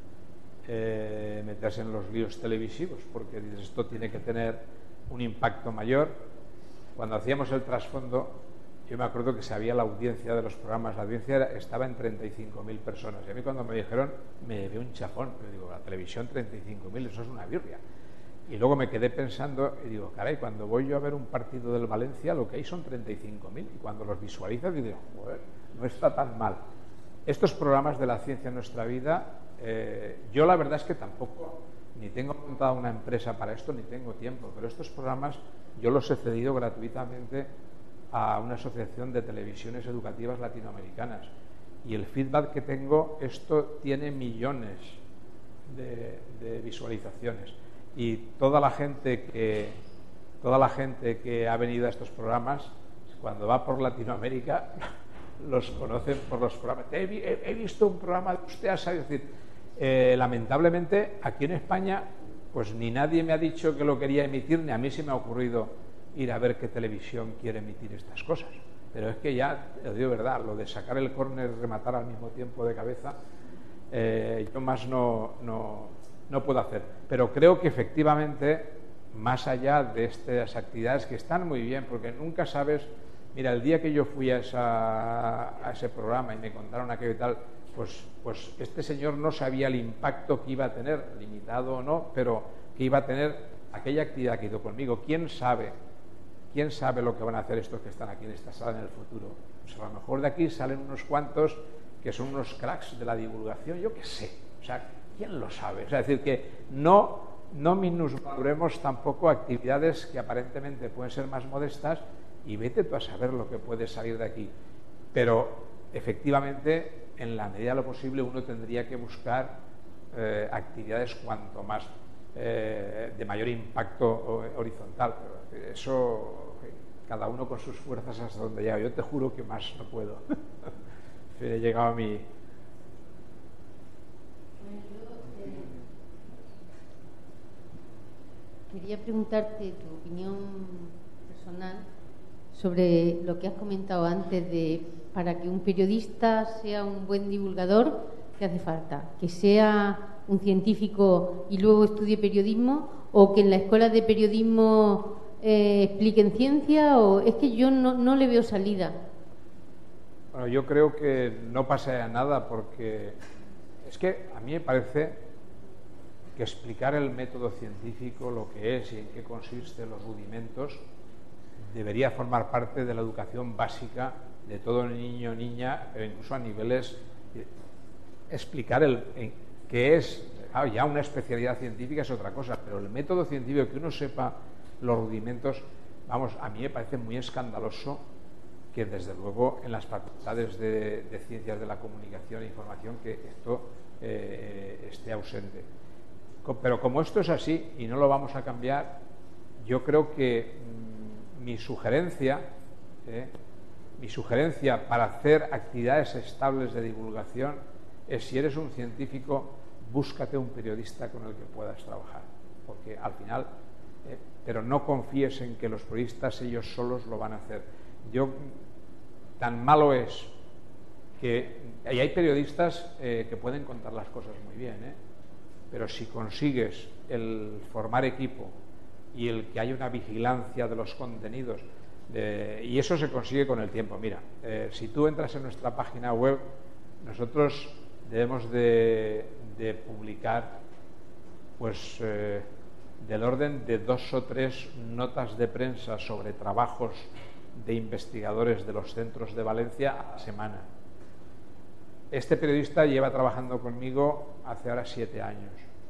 meterse en los líos televisivos, porque esto tiene que tener un impacto mayor. Cuando hacíamos el trasfondo, yo me acuerdo que sabía la audiencia de los programas, la audiencia estaba en 35.000 personas, y a mí cuando me dijeron, me llevé un chafón. Yo digo, la televisión 35.000, eso es una birria. Y luego me quedé pensando y digo, caray, cuando voy yo a ver un partido del Valencia, lo que hay son 35.000, y cuando los visualizas digo, joder, no está tan mal. Estos programas de la ciencia en nuestra vida, yo la verdad es que tampoco, ni tengo montada una empresa para esto, ni tengo tiempo, pero estos programas yo los he cedido gratuitamente a una asociación de televisiones educativas latinoamericanas, y el feedback que tengo, esto tiene millones de visualizaciones. Y toda la gente que ha venido a estos programas, cuando va por Latinoamérica, los conocen por los programas. He visto un programa de usted, es decir, lamentablemente aquí en España, pues ni nadie me ha dicho que lo quería emitir, ni a mí se me ha ocurrido ir a ver qué televisión quiere emitir estas cosas. Pero es que ya, os digo verdad, lo de sacar el córner y rematar al mismo tiempo de cabeza, yo más no puedo hacer. Pero creo que efectivamente, más allá de estas actividades que están muy bien, porque nunca sabes, mira, el día que yo fui a ese programa y me contaron aquello y tal, pues este señor no sabía el impacto que iba a tener, limitado o no, pero que iba a tener aquella actividad que hizo conmigo. ¿Quién sabe lo que van a hacer estos que están aquí en esta sala en el futuro? Pues a lo mejor de aquí salen unos cuantos que son unos cracks de la divulgación, yo qué sé. O sea, ¿quién lo sabe? O sea, es decir, que no minusvaloremos tampoco actividades que aparentemente pueden ser más modestas, y vete tú a saber lo que puede salir de aquí. Pero efectivamente, en la medida de lo posible, uno tendría que buscar actividades cuanto más de mayor impacto horizontal. Pero eso, cada uno con sus fuerzas hasta donde llega. Yo te juro que más no puedo. He llegado a mi... Quería preguntarte tu opinión personal sobre lo que has comentado antes de para que un periodista sea un buen divulgador, ¿qué hace falta? ¿Que sea un científico y luego estudie periodismo? ¿O que en la escuela de periodismo expliquen ciencia? ¿O es que yo no le veo salida? Bueno, yo creo que no pasa nada, porque es que a mí me parece que explicar el método científico, lo que es y en qué consiste, los rudimentos, debería formar parte de la educación básica de todo niño o niña, incluso a niveles... Explicar qué es, claro, ya una especialidad científica es otra cosa, pero el método científico, que uno sepa los rudimentos, vamos, a mí me parece muy escandaloso que desde luego en las facultades de ciencias de la comunicación e información que esto esté ausente. Pero como esto es así y no lo vamos a cambiar, yo creo que mi sugerencia para hacer actividades estables de divulgación es: si eres un científico, búscate un periodista con el que puedas trabajar, porque al final, pero no confíes en que los periodistas ellos solos lo van a hacer. Tan malo es que y hay periodistas que pueden contar las cosas muy bien, pero si consigues el formar equipo y el que haya una vigilancia de los contenidos, y eso se consigue con el tiempo. Mira, si tú entras en nuestra página web, nosotros debemos de publicar pues del orden de 2 o 3 notas de prensa sobre trabajos de investigadores de los centros de Valencia a la semana. Este periodista lleva trabajando conmigo hace ahora 7 años.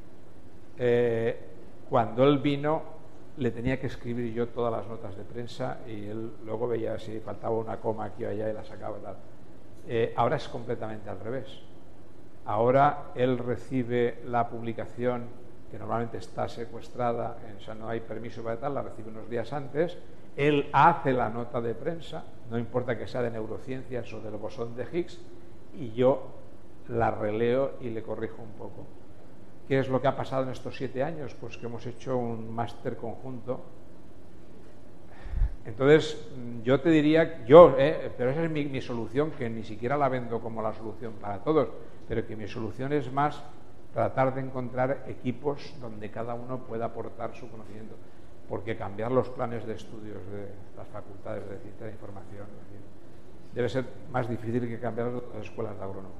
Cuando él vino, le tenía que escribir yo todas las notas de prensa y él luego veía si faltaba una coma aquí o allá y la sacaba y tal. Ahora es completamente al revés. Ahora él recibe la publicación, que normalmente está secuestrada, o sea, no hay permiso para tal, la recibe unos días antes. Él hace la nota de prensa, no importa que sea de neurociencias o del bosón de Higgs, y yo la releo y le corrijo un poco. ¿Qué es lo que ha pasado en estos 7 años? Pues que hemos hecho un máster conjunto. Entonces, yo te diría, pero esa es mi solución, que ni siquiera la vendo como la solución para todos, pero que mi solución es más tratar de encontrar equipos donde cada uno pueda aportar su conocimiento, porque cambiar los planes de estudios de las facultades de ciencia de información debe ser más difícil que cambiar las escuelas de agrónomos.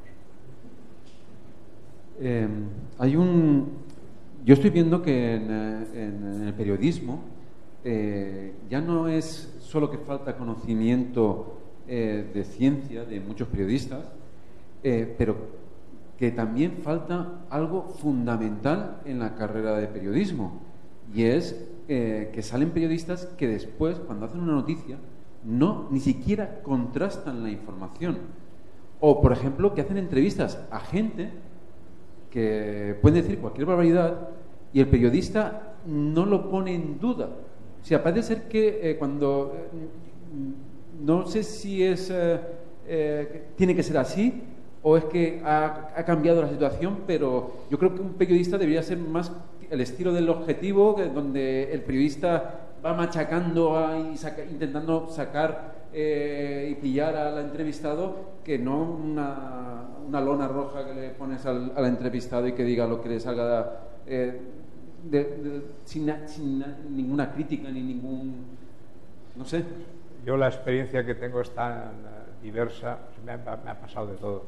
Yo estoy viendo que en el periodismo ya no es solo que falta conocimiento de ciencia de muchos periodistas, pero que también falta algo fundamental en la carrera de periodismo, y es que salen periodistas que después, cuando hacen una noticia, ni siquiera contrastan la información, o por ejemplo que hacen entrevistas a gente que pueden decir cualquier barbaridad y el periodista no lo pone en duda. O sea, parece ser que cuando no sé si tiene que ser así o es que ha cambiado la situación, pero yo creo que un periodista debería ser más el estilo del Objetivo, donde el periodista va machacando intentando sacar y pillar al entrevistado, que no una lona roja que le pones al entrevistado y que diga lo que le salga sin ninguna crítica ni ningún... no sé. Yo la experiencia que tengo es tan diversa, me ha pasado de todo.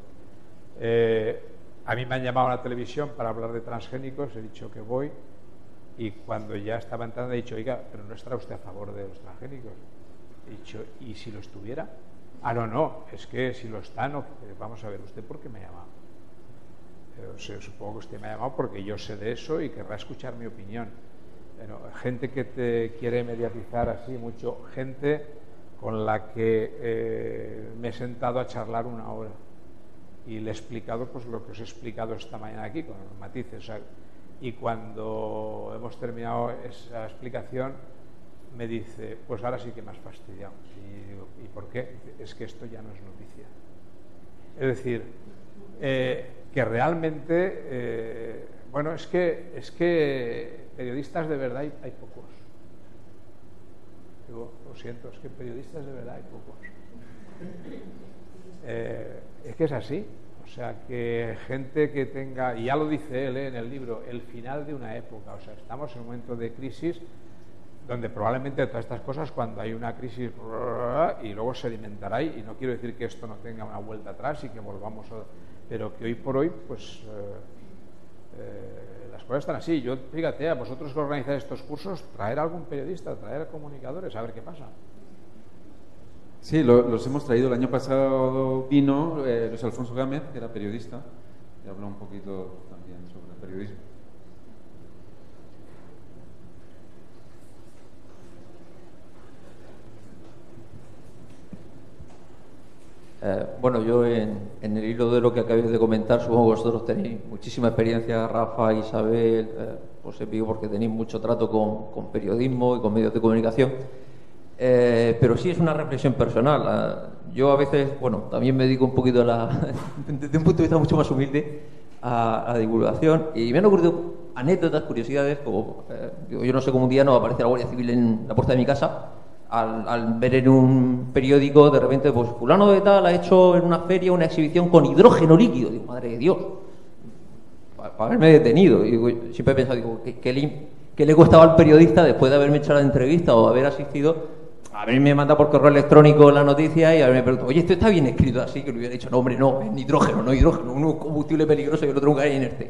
A mí me han llamado a la televisión para hablar de transgénicos, he dicho que voy, y cuando ya estaba entrando he dicho: oiga, pero ¿no estará usted a favor de los transgénicos? He dicho: ¿y si lo estuviera? No, es que si lo está, no. Vamos a ver, ¿usted por qué me ha llamado? Supongo que usted me ha llamado porque yo sé de eso y querrá escuchar mi opinión. Pero gente que te quiere mediatizar así mucho, gente con la que me he sentado a charlar 1 hora y le he explicado pues lo que os he explicado esta mañana aquí, con los matices. O sea, y cuando hemos terminado esa explicación me dice, pues ahora sí que me has fastidiado. Y digo, ¿y por qué? Es que esto ya no es noticia. Es decir, que realmente, bueno, es que periodistas de verdad hay pocos. Digo, lo siento, es que periodistas de verdad hay pocos. Es que es así. O sea, que gente que tenga, y ya lo dice él en el libro, el final de una época. O sea, estamos en un momento de crisis donde probablemente todas estas cosas, cuando hay una crisis y luego se alimentará, y no quiero decir que esto no tenga una vuelta atrás y que volvamos pero que hoy por hoy pues las cosas están así. Yo, fíjate, a vosotros que organizáis estos cursos, traer a algún periodista, traer comunicadores, a ver qué pasa. Sí, los hemos traído. El año pasado vino Luis Alfonso Gámez, que era periodista, y habló un poquito también sobre el periodismo. Bueno, yo en el hilo de lo que acabáis de comentar, supongo que vosotros tenéis muchísima experiencia, Rafa, Isabel, pues os digo porque tenéis mucho trato con periodismo y con medios de comunicación, pero sí es una reflexión personal. Yo a veces, bueno, también me dedico un poquito desde un punto de vista mucho más humilde a la divulgación, y me han ocurrido anécdotas, curiosidades, como yo no sé cómo un día no aparece la Guardia Civil en la puerta de mi casa. Al ver en un periódico, de repente, pues fulano de tal ha hecho en una feria una exhibición con hidrógeno líquido. Digo, madre de Dios, para haberme detenido. Y digo, siempre he pensado, digo, ¿qué le costaba al periodista después de haberme hecho la entrevista o haber asistido? Haberme mandado por correo electrónico la noticia y haberme preguntado, oye, esto está bien escrito así, que le hubiera dicho, no, hombre, no, es nitrógeno, no hidrógeno, uno combustible peligroso y el otro un gas inerte.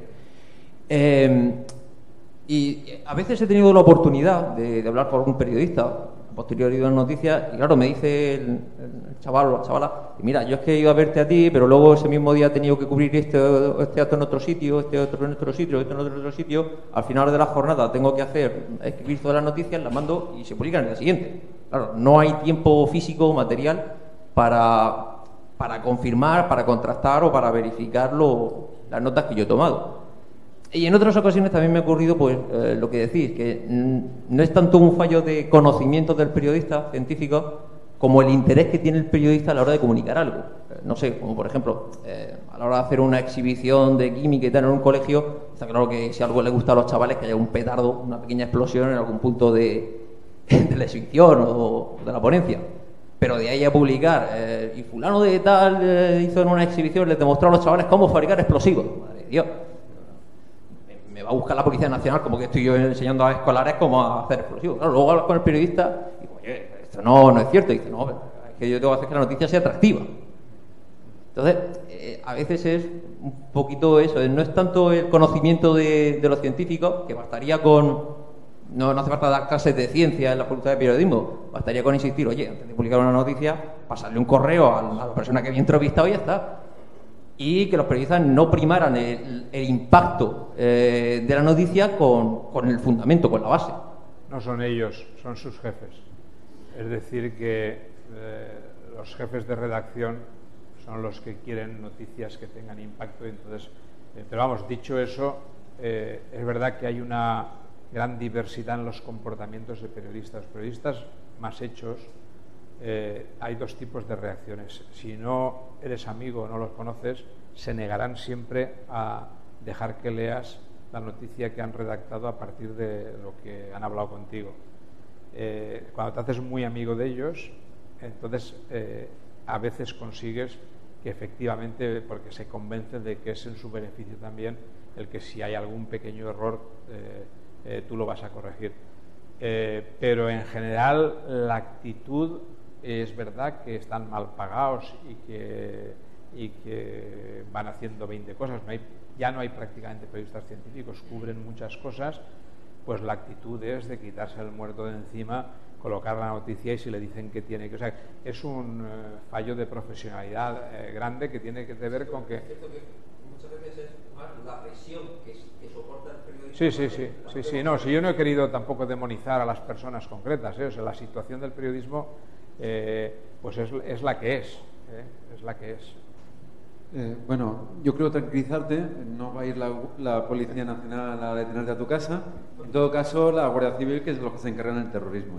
Y a veces he tenido la oportunidad de hablar con algún periodista posterior de una noticia, y claro, me dice el chaval o la chavala, mira, yo es que he ido a verte a ti, pero luego ese mismo día he tenido que cubrir este acto en otro sitio, este otro en otro sitio, este en otro sitio. Al final de la jornada tengo que escribir todas las noticias, las mando y se publican el día siguiente. Claro, no hay tiempo físico, material, para confirmar, para contrastar o para verificar las notas que yo he tomado. Y en otras ocasiones también me ha ocurrido, pues, lo que decís, que no es tanto un fallo de conocimiento del periodista científico como el interés que tiene el periodista a la hora de comunicar algo. No sé, como por ejemplo, a la hora de hacer una exhibición de química y tal en un colegio, está claro que si algo le gusta a los chavales, que haya un petardo, una pequeña explosión en algún punto de la exhibición o de la ponencia. Pero de ahí a publicar, y fulano de tal hizo en una exhibición, les demostró a los chavales cómo fabricar explosivos. Madre de Dios. Me va a buscar la Policía Nacional como que estoy yo enseñando a escolares cómo hacer explosivos. Claro, luego hablas con el periodista y digo, oye, esto no es cierto. Y dice, no, es que yo tengo que hacer que la noticia sea atractiva. Entonces, a veces es un poquito eso, no es tanto el conocimiento de los científicos, que bastaría con... No hace falta dar clases de ciencia en la Facultad de Periodismo, bastaría con insistir, oye, antes de publicar una noticia, pasarle un correo a la persona que había entrevistado y ya está. Y que los periodistas no primaran el impacto de la noticia con el fundamento, con la base. No son ellos, son sus jefes. Es decir, que los jefes de redacción son los que quieren noticias que tengan impacto. Entonces, pero vamos, dicho eso, es verdad que hay una gran diversidad en los comportamientos de periodistas. Los periodistas más hechos, hay dos tipos de reacciones. Si no eres amigo o no los conoces, se negarán siempre a dejar que leas la noticia que han redactado a partir de lo que han hablado contigo. Cuando te haces muy amigo de ellos, entonces a veces consigues que efectivamente, porque se convencen de que es en su beneficio también el que si hay algún pequeño error tú lo vas a corregir. Pero en general la actitud, es verdad que están mal pagados y que van haciendo 20 cosas. Ya no hay prácticamente periodistas científicos, cubren muchas cosas. Pues la actitud es de quitarse el muerto de encima, colocar la noticia y si le dicen que tiene que... O sea, es un fallo de profesionalidad grande que tiene que ver con que... Muchas veces es más la presión que soporta el periodismo. Sí. No, si yo no he querido tampoco demonizar a las personas concretas, o sea, la situación del periodismo pues es la que es, es la que es. Bueno, yo creo tranquilizarte, no va a ir la Policía Nacional a detenerte a tu casa. En todo caso, la Guardia Civil, que es los que se encargan del terrorismo.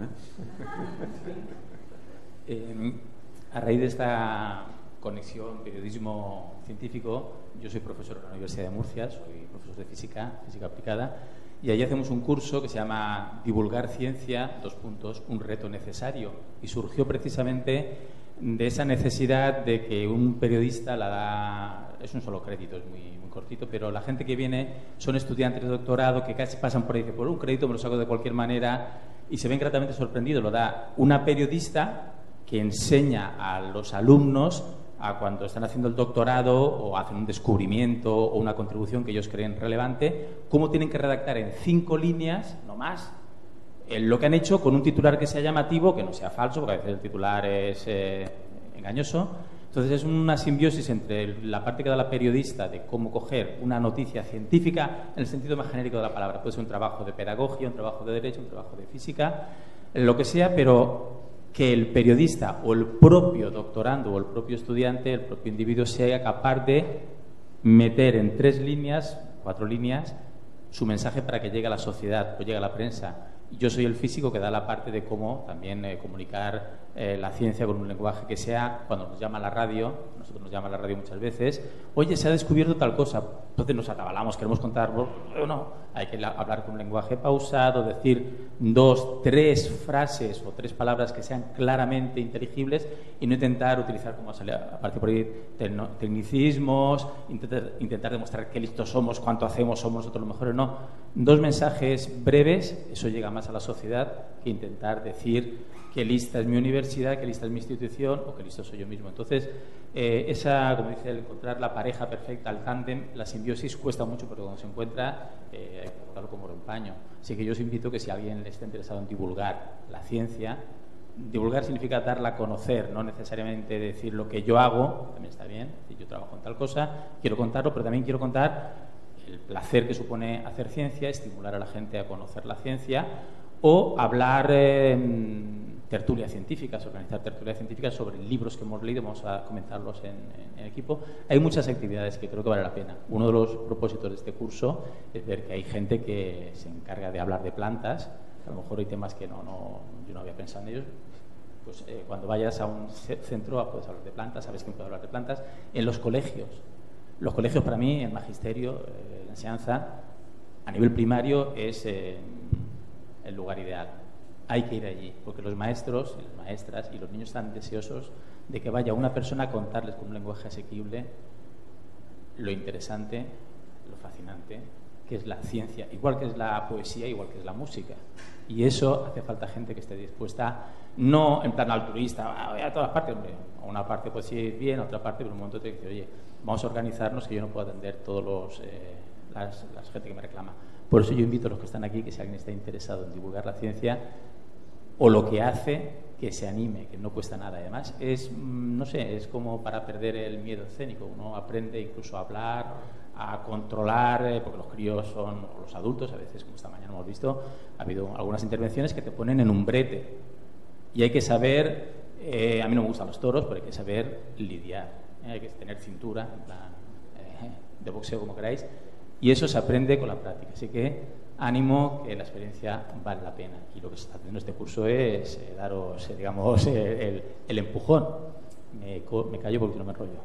A raíz de esta conexión periodismo científico, yo soy profesor en la Universidad de Murcia, soy profesor de física aplicada, y allí hacemos un curso que se llama Divulgar Ciencia, un reto necesario, y surgió precisamente de esa necesidad de que un periodista la da, es un solo crédito, es muy cortito, pero la gente que viene son estudiantes de doctorado que casi pasan por ahí, dicen, por un crédito me lo saco de cualquier manera, y se ven gratamente sorprendidos. Lo da una periodista que enseña a los alumnos a cuando están haciendo el doctorado o hacen un descubrimiento o una contribución que ellos creen relevante, cómo tienen que redactar en 5 líneas, no más, lo que han hecho con un titular que sea llamativo, que no sea falso, porque a veces el titular es engañoso. Entonces es una simbiosis entre la parte que da la periodista de cómo coger una noticia científica en el sentido más genérico de la palabra. Puede ser un trabajo de pedagogía, un trabajo de derecho, un trabajo de física, lo que sea, pero que el periodista o el propio doctorando o el propio estudiante, el propio individuo, sea capaz de meter en 3 líneas, 4 líneas, su mensaje para que llegue a la sociedad o llegue a la prensa. Yo soy el físico que da la parte de cómo también comunicar la ciencia con un lenguaje que sea, cuando nos llama la radio, nosotros nos llama la radio muchas veces, oye, se ha descubierto tal cosa, entonces nos atabalamos, queremos contar, no, hay que hablar con un lenguaje pausado, decir 2, 3 frases o 3 palabras que sean claramente inteligibles y no intentar utilizar, como sale aparte por ahí, tecnicismos, intentar demostrar qué listos somos, cuánto hacemos, somos nosotros los mejores, no. 2 mensajes breves, eso llega más a la sociedad que intentar decir qué lista es mi universidad, qué lista es mi institución o qué listo soy yo mismo. Entonces, como dice, el encontrar la pareja perfecta, el tándem, la simbiosis cuesta mucho, pero cuando se encuentra hay que abordarlo como un paño. Así que yo os invito que si alguien está interesado en divulgar la ciencia, divulgar significa darla a conocer, no necesariamente decir lo que yo hago, también está bien, yo trabajo en tal cosa, quiero contarlo, pero también quiero contar el placer que supone hacer ciencia, estimular a la gente a conocer la ciencia o hablar tertulias científicas, organizar tertulias científicas sobre libros que hemos leído, vamos a comentarlos en equipo. Hay muchas actividades que creo que vale la pena. Uno de los propósitos de este curso es ver que hay gente que se encarga de hablar de plantas, a lo mejor hay temas que yo no había pensado en ellos. Pues cuando vayas a un centro puedes hablar de plantas, sabes quién puede hablar de plantas. En los colegios para mí, el magisterio, la enseñanza, a nivel primario es el lugar ideal. Hay que ir allí, porque los maestros y las maestras y los niños están deseosos de que vaya una persona a contarles con un lenguaje asequible lo interesante, lo fascinante, que es la ciencia, igual que es la poesía, igual que es la música. Y eso hace falta gente que esté dispuesta, no en plan altruista, a todas partes, hombre. A una parte puede ir bien, a otra parte, pero en un momento te dice, oye, vamos a organizarnos que yo no puedo atender todos las gente que me reclama. Por eso yo invito a los que están aquí que si alguien está interesado en divulgar la ciencia o lo que hace, que se anime, que no cuesta nada. Además, es como para perder el miedo escénico. Uno aprende incluso a hablar, a controlar, porque los críos son, o los adultos, a veces, como esta mañana hemos visto, ha habido algunas intervenciones que te ponen en un brete. Y hay que saber, a mí no me gustan los toros, pero hay que saber lidiar. Hay que tener cintura, en plan, de boxeo, como queráis. Y eso se aprende con la práctica. Así que ánimo, que la experiencia vale la pena. Y lo que se está haciendo en este curso es daros, digamos, el empujón. Me callo porque no me enrollo.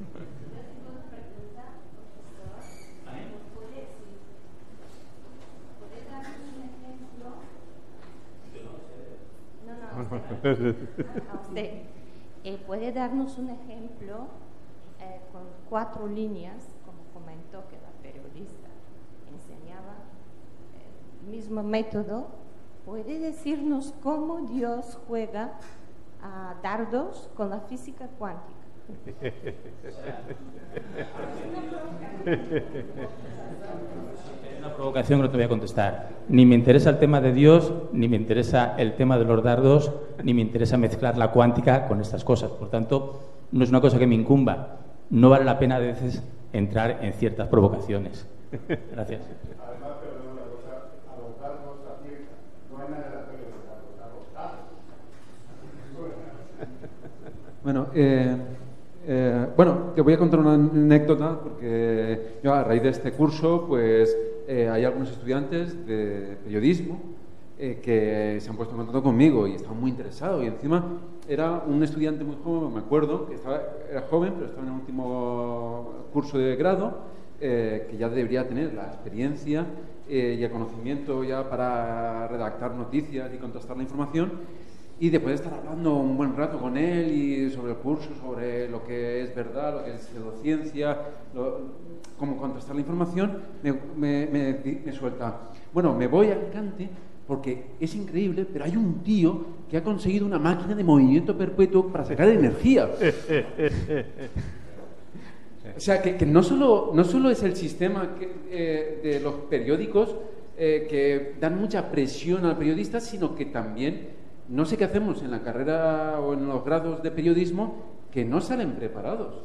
A usted. ¿Puede darnos un ejemplo con 4 líneas, como comentó que la periodista enseñaba el mismo método? ¿Puede decirnos cómo Dios juega a dardos con la física cuántica? Es una provocación que no te voy a contestar. Ni me interesa el tema de Dios, ni me interesa el tema de los dardos, ni me interesa mezclar la cuántica con estas cosas. Por tanto, no es una cosa que me incumba. No vale la pena a veces entrar en ciertas provocaciones. Gracias. Además, perdón, una cosa, abocarnos a ciencia. No hay nada de la tele de abocar. Bueno, Bueno, te voy a contar una anécdota porque yo a raíz de este curso pues hay algunos estudiantes de periodismo que se han puesto en contacto conmigo y estaban muy interesados y encima era un estudiante muy joven, me acuerdo, que era joven pero estaba en el último curso de grado, que ya debería tener la experiencia y el conocimiento ya para redactar noticias y contrastar la información. Y después de estar hablando un buen rato con él y sobre el curso, sobre lo que es verdad, lo que es pseudociencia, cómo contrastar la información, me suelta, bueno, me voy a Alicante porque es increíble, pero hay un tío que ha conseguido una máquina de movimiento perpetuo para sacar energía. O sea, que no solo es el sistema de los periódicos que dan mucha presión al periodista, sino que también no sé qué hacemos en la carrera o en los grados de periodismo que no salen preparados.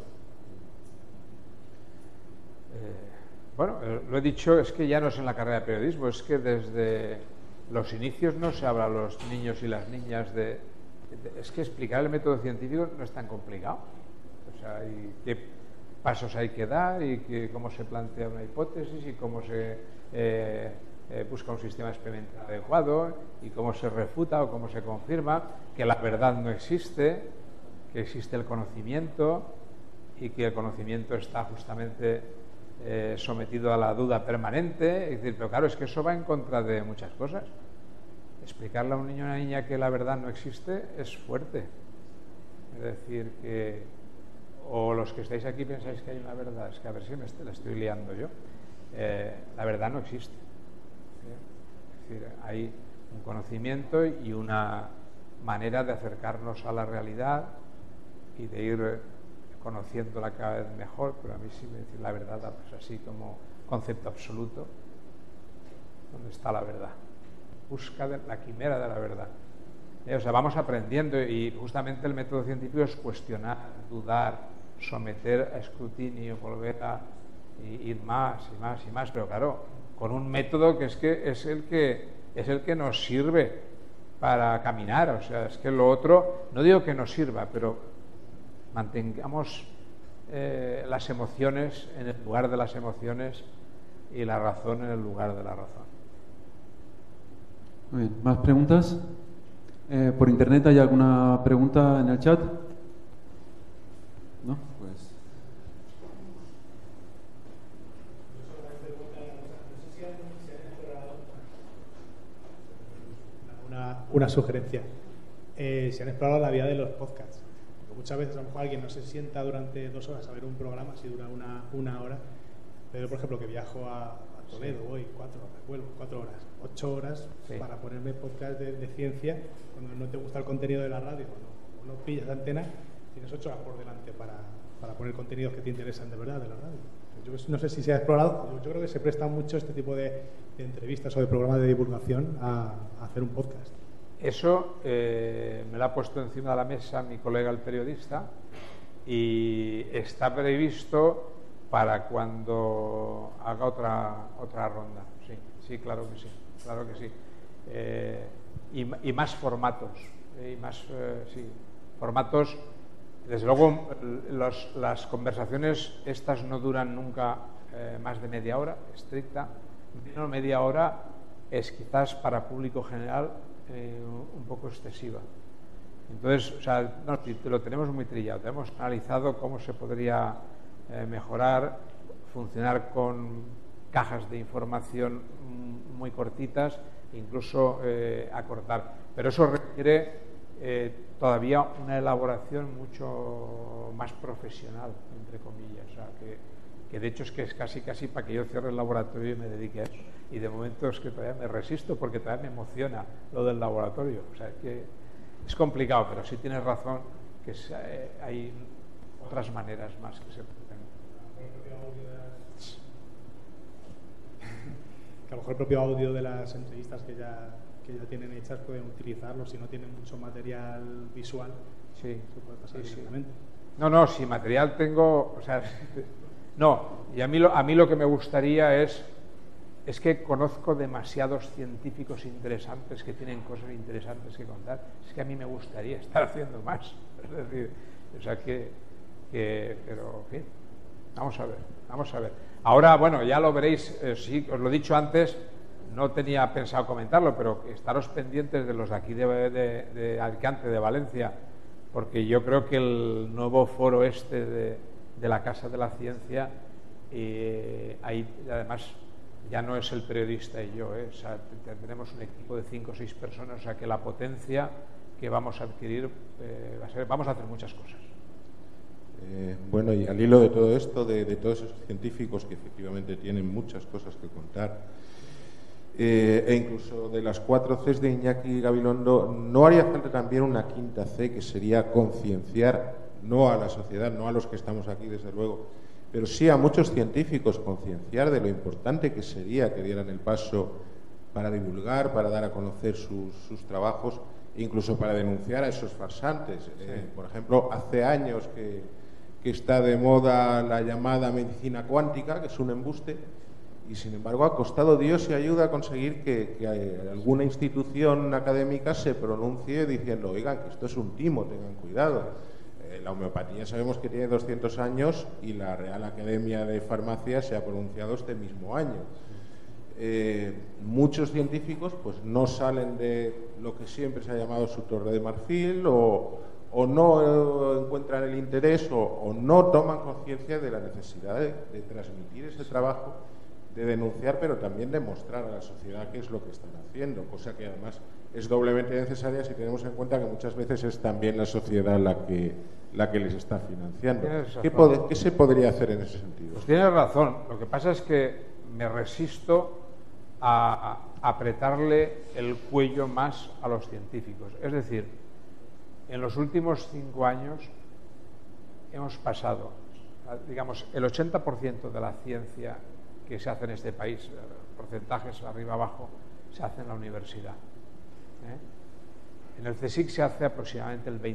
Bueno, lo he dicho, es que ya no es en la carrera de periodismo, es que desde los inicios no se habla a los niños y las niñas es que explicar el método científico no es tan complicado. O sea, y qué pasos hay que dar y cómo se plantea una hipótesis y cómo se busca un sistema experimental adecuado y cómo se refuta o cómo se confirma que la verdad no existe, que existe el conocimiento y que el conocimiento está justamente sometido a la duda permanente. Es decir, pero claro, es que eso va en contra de muchas cosas. Explicarle a un niño o una niña que la verdad no existe es fuerte. Es decir, que o los que estáis aquí pensáis que hay una verdad, es que a ver si la estoy liando yo. La verdad no existe. Es decir, hay un conocimiento y una manera de acercarnos a la realidad y de ir conociéndola cada vez mejor, pero a mí sí me dice la verdad, pues así como concepto absoluto. ¿Dónde está la verdad? Busca la quimera de la verdad. O sea, vamos aprendiendo y justamente el método científico es cuestionar, dudar, someter a escrutinio, volver a ir más y más y más, pero claro, con un método que es el que nos sirve para caminar. O sea, es que lo otro, no digo que nos sirva, pero mantengamos las emociones en el lugar de las emociones y la razón en el lugar de la razón. Muy bien, ¿más preguntas? ¿Por internet hay alguna pregunta en el chat? ¿No? Pues... Una sugerencia. Se han explorado la vía de los podcasts. Porque muchas veces a lo mejor alguien no se sienta durante 2 horas a ver un programa, si dura una hora. Pero por ejemplo que viajo a Toledo, voy 4 horas, 8 horas para ponerme podcast de ciencia. Cuando no te gusta el contenido de la radio o no pillas la antena, tienes 8 horas por delante para poner contenidos que te interesan de verdad de la radio. Yo no sé si se ha explorado, yo creo que se presta mucho este tipo de entrevistas o de programas de divulgación a hacer un podcast. Eso me lo ha puesto encima de la mesa mi colega el periodista y está previsto para cuando haga otra ronda. Sí, claro que sí. Y más formatos, formatos. Desde luego, las conversaciones estas no duran nunca más de media hora, estricta. Media hora es quizás para público general un poco excesiva. Entonces, o sea, lo tenemos muy trillado, tenemos analizado cómo se podría mejorar, funcionar con cajas de información muy cortitas, incluso acortar. Pero eso requiere todavía una elaboración mucho más profesional, entre comillas. O sea, que de hecho es que es casi para que yo cierre el laboratorio y me dedique a eso. Y de momento es que todavía me resisto porque todavía me emociona lo del laboratorio. O sea, que es complicado, pero sí tienes razón que hay otras maneras más que se pueden. Que a lo mejor el propio audio de las entrevistas que ya tienen hechas pueden utilizarlo si no tienen mucho material visual. Sí, se puede pasar directamente. No, si material tengo, o sea, no. Y a mí lo que me gustaría es que conozco demasiados científicos interesantes que tienen cosas interesantes que contar. Es que a mí me gustaría estar haciendo más. Es decir, o sea que Pero, en fin, vamos a ver. Ahora, bueno, ya lo veréis, sí, os lo he dicho antes, no tenía pensado comentarlo, pero estaros pendientes de los de aquí de Alicante, de Valencia, porque yo creo que el nuevo foro de la Casa de la Ciencia, ahí además ya no es el periodista y yo, o sea, tenemos un equipo de 5 o 6 personas, o sea que la potencia que vamos a adquirir vamos a hacer muchas cosas. Bueno, y al hilo de todo esto, de todos esos científicos que efectivamente tienen muchas cosas que contar, e incluso de las 4 Cs de Iñaki Gabilondo, ¿no haría falta también una quinta C, que sería concienciar, no a la sociedad, no a los que estamos aquí, desde luego, pero sí a muchos científicos, concienciar de lo importante que sería que dieran el paso para divulgar, para dar a conocer sus trabajos, e incluso para denunciar a esos farsantes? Sí. Por ejemplo, hace años que está de moda la llamada medicina cuántica, que es un embuste, y sin embargo ha costado Dios y ayuda a conseguir que alguna institución académica se pronuncie diciendo, oigan, que esto es un timo, tengan cuidado. La homeopatía sabemos que tiene 200 años y la Real Academia de Farmacia se ha pronunciado este mismo año. Muchos científicos pues no salen de lo que siempre se ha llamado su torre de marfil, o no encuentran el interés, o no toman conciencia de la necesidad de transmitir ese trabajo, de denunciar, pero también de mostrar a la sociedad qué es lo que están haciendo, cosa que además es doblemente necesaria si tenemos en cuenta que muchas veces es también la sociedad la que les está financiando. ¿Qué se podría hacer en ese sentido? Pues tienes razón. Lo que pasa es que me resisto a apretarle el cuello más a los científicos. Es decir, en los últimos 5 años hemos pasado, digamos, el 80% de la ciencia que se hace en este país, porcentajes arriba abajo, se hace en la universidad. En el CSIC se hace aproximadamente el 20%.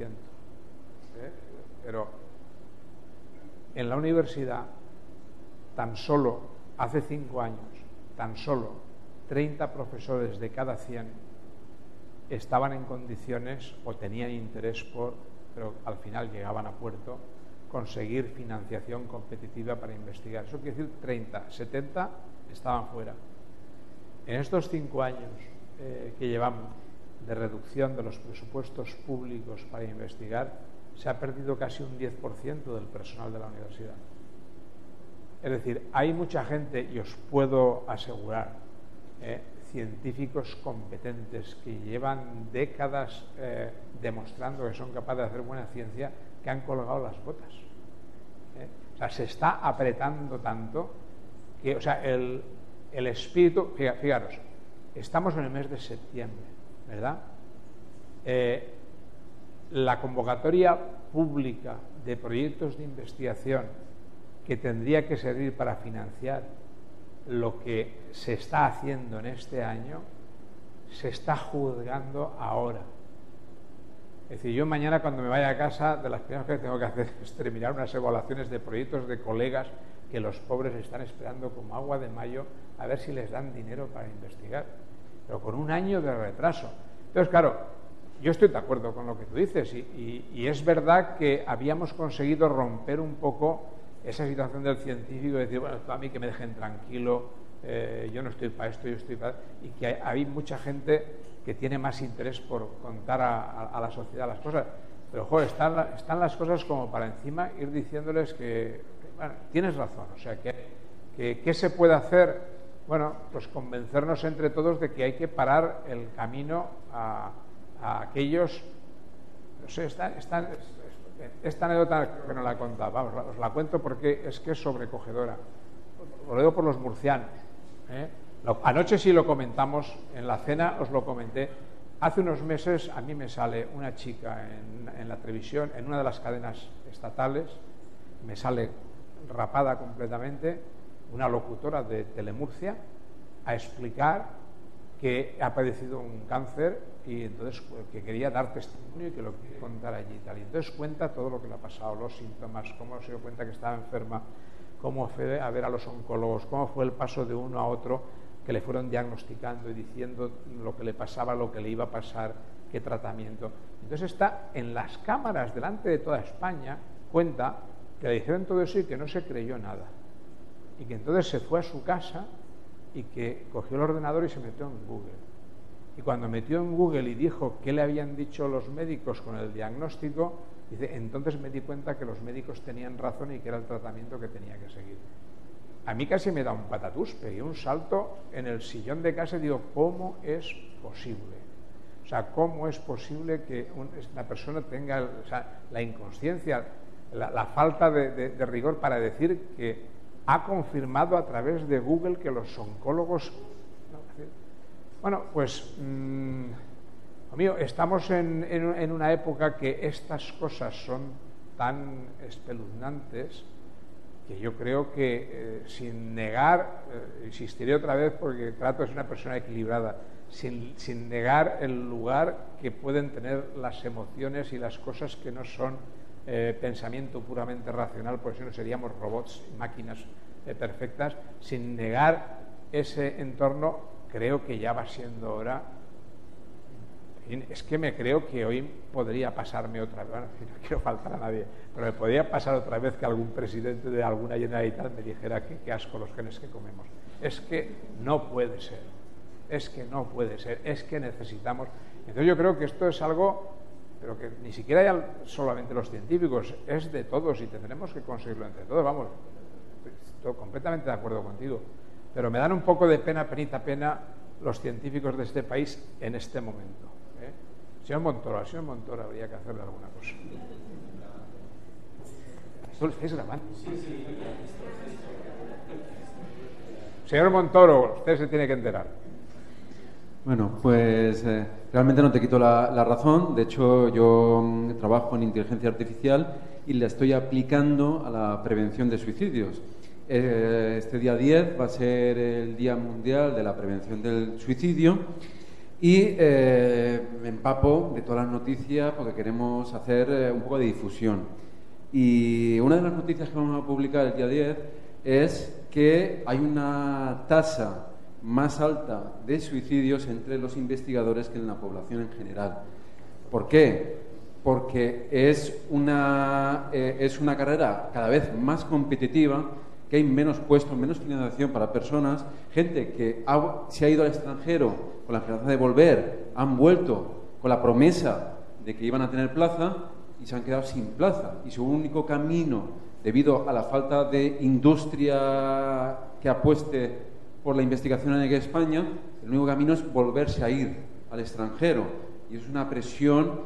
Pero en la universidad, tan solo hace 5 años, tan solo 30 profesores de cada 100 estaban en condiciones o tenían interés pero al final llegaban a puerto, conseguir financiación competitiva para investigar. Eso quiere decir 30, 70 estaban fuera. En estos 5 años que llevamos de reducción de los presupuestos públicos para investigar, se ha perdido casi un 10% del personal de la universidad. Es decir, hay mucha gente, y os puedo asegurar, científicos competentes que llevan décadas demostrando que son capaces de hacer buena ciencia, que han colgado las botas. O sea, se está apretando tanto que, o sea, el espíritu, fijaros, estamos en el mes de septiembre, ¿verdad? La convocatoria pública de proyectos de investigación que tendría que servir para financiar lo que se está haciendo en este año, se está juzgando ahora. Es decir, yo mañana cuando me vaya a casa, de las primeras cosas que tengo que hacer es terminar unas evaluaciones de proyectos de colegas que los pobres están esperando como agua de mayo a ver si les dan dinero para investigar, pero con un año de retraso. Entonces, claro, yo estoy de acuerdo con lo que tú dices y es verdad que habíamos conseguido romper un poco esa situación del científico, de decir, bueno, a mí que me dejen tranquilo, yo no estoy para esto, yo estoy para... Y que hay mucha gente que tiene más interés por contar a la sociedad las cosas. Pero, joder, están las cosas como para encima ir diciéndoles que bueno, tienes razón, o sea, que ¿qué se puede hacer? Bueno, pues convencernos entre todos de que hay que parar el camino a aquellos... No sé, esta anécdota que no la he contado, vamos, os la cuento porque es que es sobrecogedora. Lo digo por los murcianos. Anoche sí lo comentamos, en la cena os lo comenté. Hace unos meses a mí me sale una chica en la televisión, en una de las cadenas estatales, me sale rapada completamente, una locutora de Telemurcia, a explicar que ha padecido un cáncer y entonces que quería dar testimonio y que lo quería contar allí y tal. Y entonces cuenta todo lo que le ha pasado, los síntomas, cómo se dio cuenta que estaba enferma, cómo fue a ver a los oncólogos, cómo fue el paso de uno a otro, que le fueron diagnosticando y diciendo lo que le pasaba, lo que le iba a pasar, qué tratamiento. Entonces está en las cámaras delante de toda España cuenta que le dijeron todo eso y que no se creyó nada. Y que entonces se fue a su casa y que cogió el ordenador y se metió en Google. Y cuando metió en Google y dijo qué le habían dicho los médicos con el diagnóstico, dice, entonces me di cuenta que los médicos tenían razón y que era el tratamiento que tenía que seguir. A mí casi me da un patatús, pegué un salto en el sillón de casa y digo, ¿cómo es posible? O sea, ¿cómo es posible que una persona tenga la inconsciencia, la falta de rigor para decir que ha confirmado a través de Google que los oncólogos... Bueno, pues, amigo, estamos en una época que estas cosas son tan espeluznantes que yo creo que sin negar, insistiré otra vez porque trato es una persona equilibrada, sin negar el lugar que pueden tener las emociones y las cosas que no son pensamiento puramente racional, porque si no seríamos robots, máquinas perfectas, sin negar ese entorno, creo que ya va siendo hora. Es que me creo que hoy podría pasarme otra vez, bueno, no quiero faltar a nadie, pero me podría pasar otra vez que algún presidente de alguna Generalitat me dijera que qué asco los genes que comemos. Es que no puede ser, es que no puede ser, es que necesitamos. Entonces yo creo que esto es algo, pero que ni siquiera ya solamente los científicos, es de todos y tendremos que conseguirlo entre todos. Vamos, estoy completamente de acuerdo contigo, pero me dan un poco de pena los científicos de este país en este momento. Señor Montoro, al señor Montoro habría que hacerle alguna cosa. ¿Esto lo estáis grabando? Sí. Señor Montoro, usted se tiene que enterar. Bueno, pues realmente no te quito la razón. De hecho, yo trabajo en inteligencia artificial y la estoy aplicando a la prevención de suicidios. Este día 10 va a ser el Día Mundial de la Prevención del Suicidio y me empapo de todas las noticias porque queremos hacer un poco de difusión. Y una de las noticias que vamos a publicar el día 10 es que hay una tasa más alta de suicidios entre los investigadores que en la población en general. ¿Por qué? Porque es una carrera cada vez más competitiva, que hay menos puestos, menos financiación para personas, gente que se ha ido al extranjero con la esperanza de volver, han vuelto con la promesa de que iban a tener plaza y se han quedado sin plaza. Y su único camino, debido a la falta de industria que apueste por la investigación en España, el único camino es volverse a ir al extranjero. Y es una presión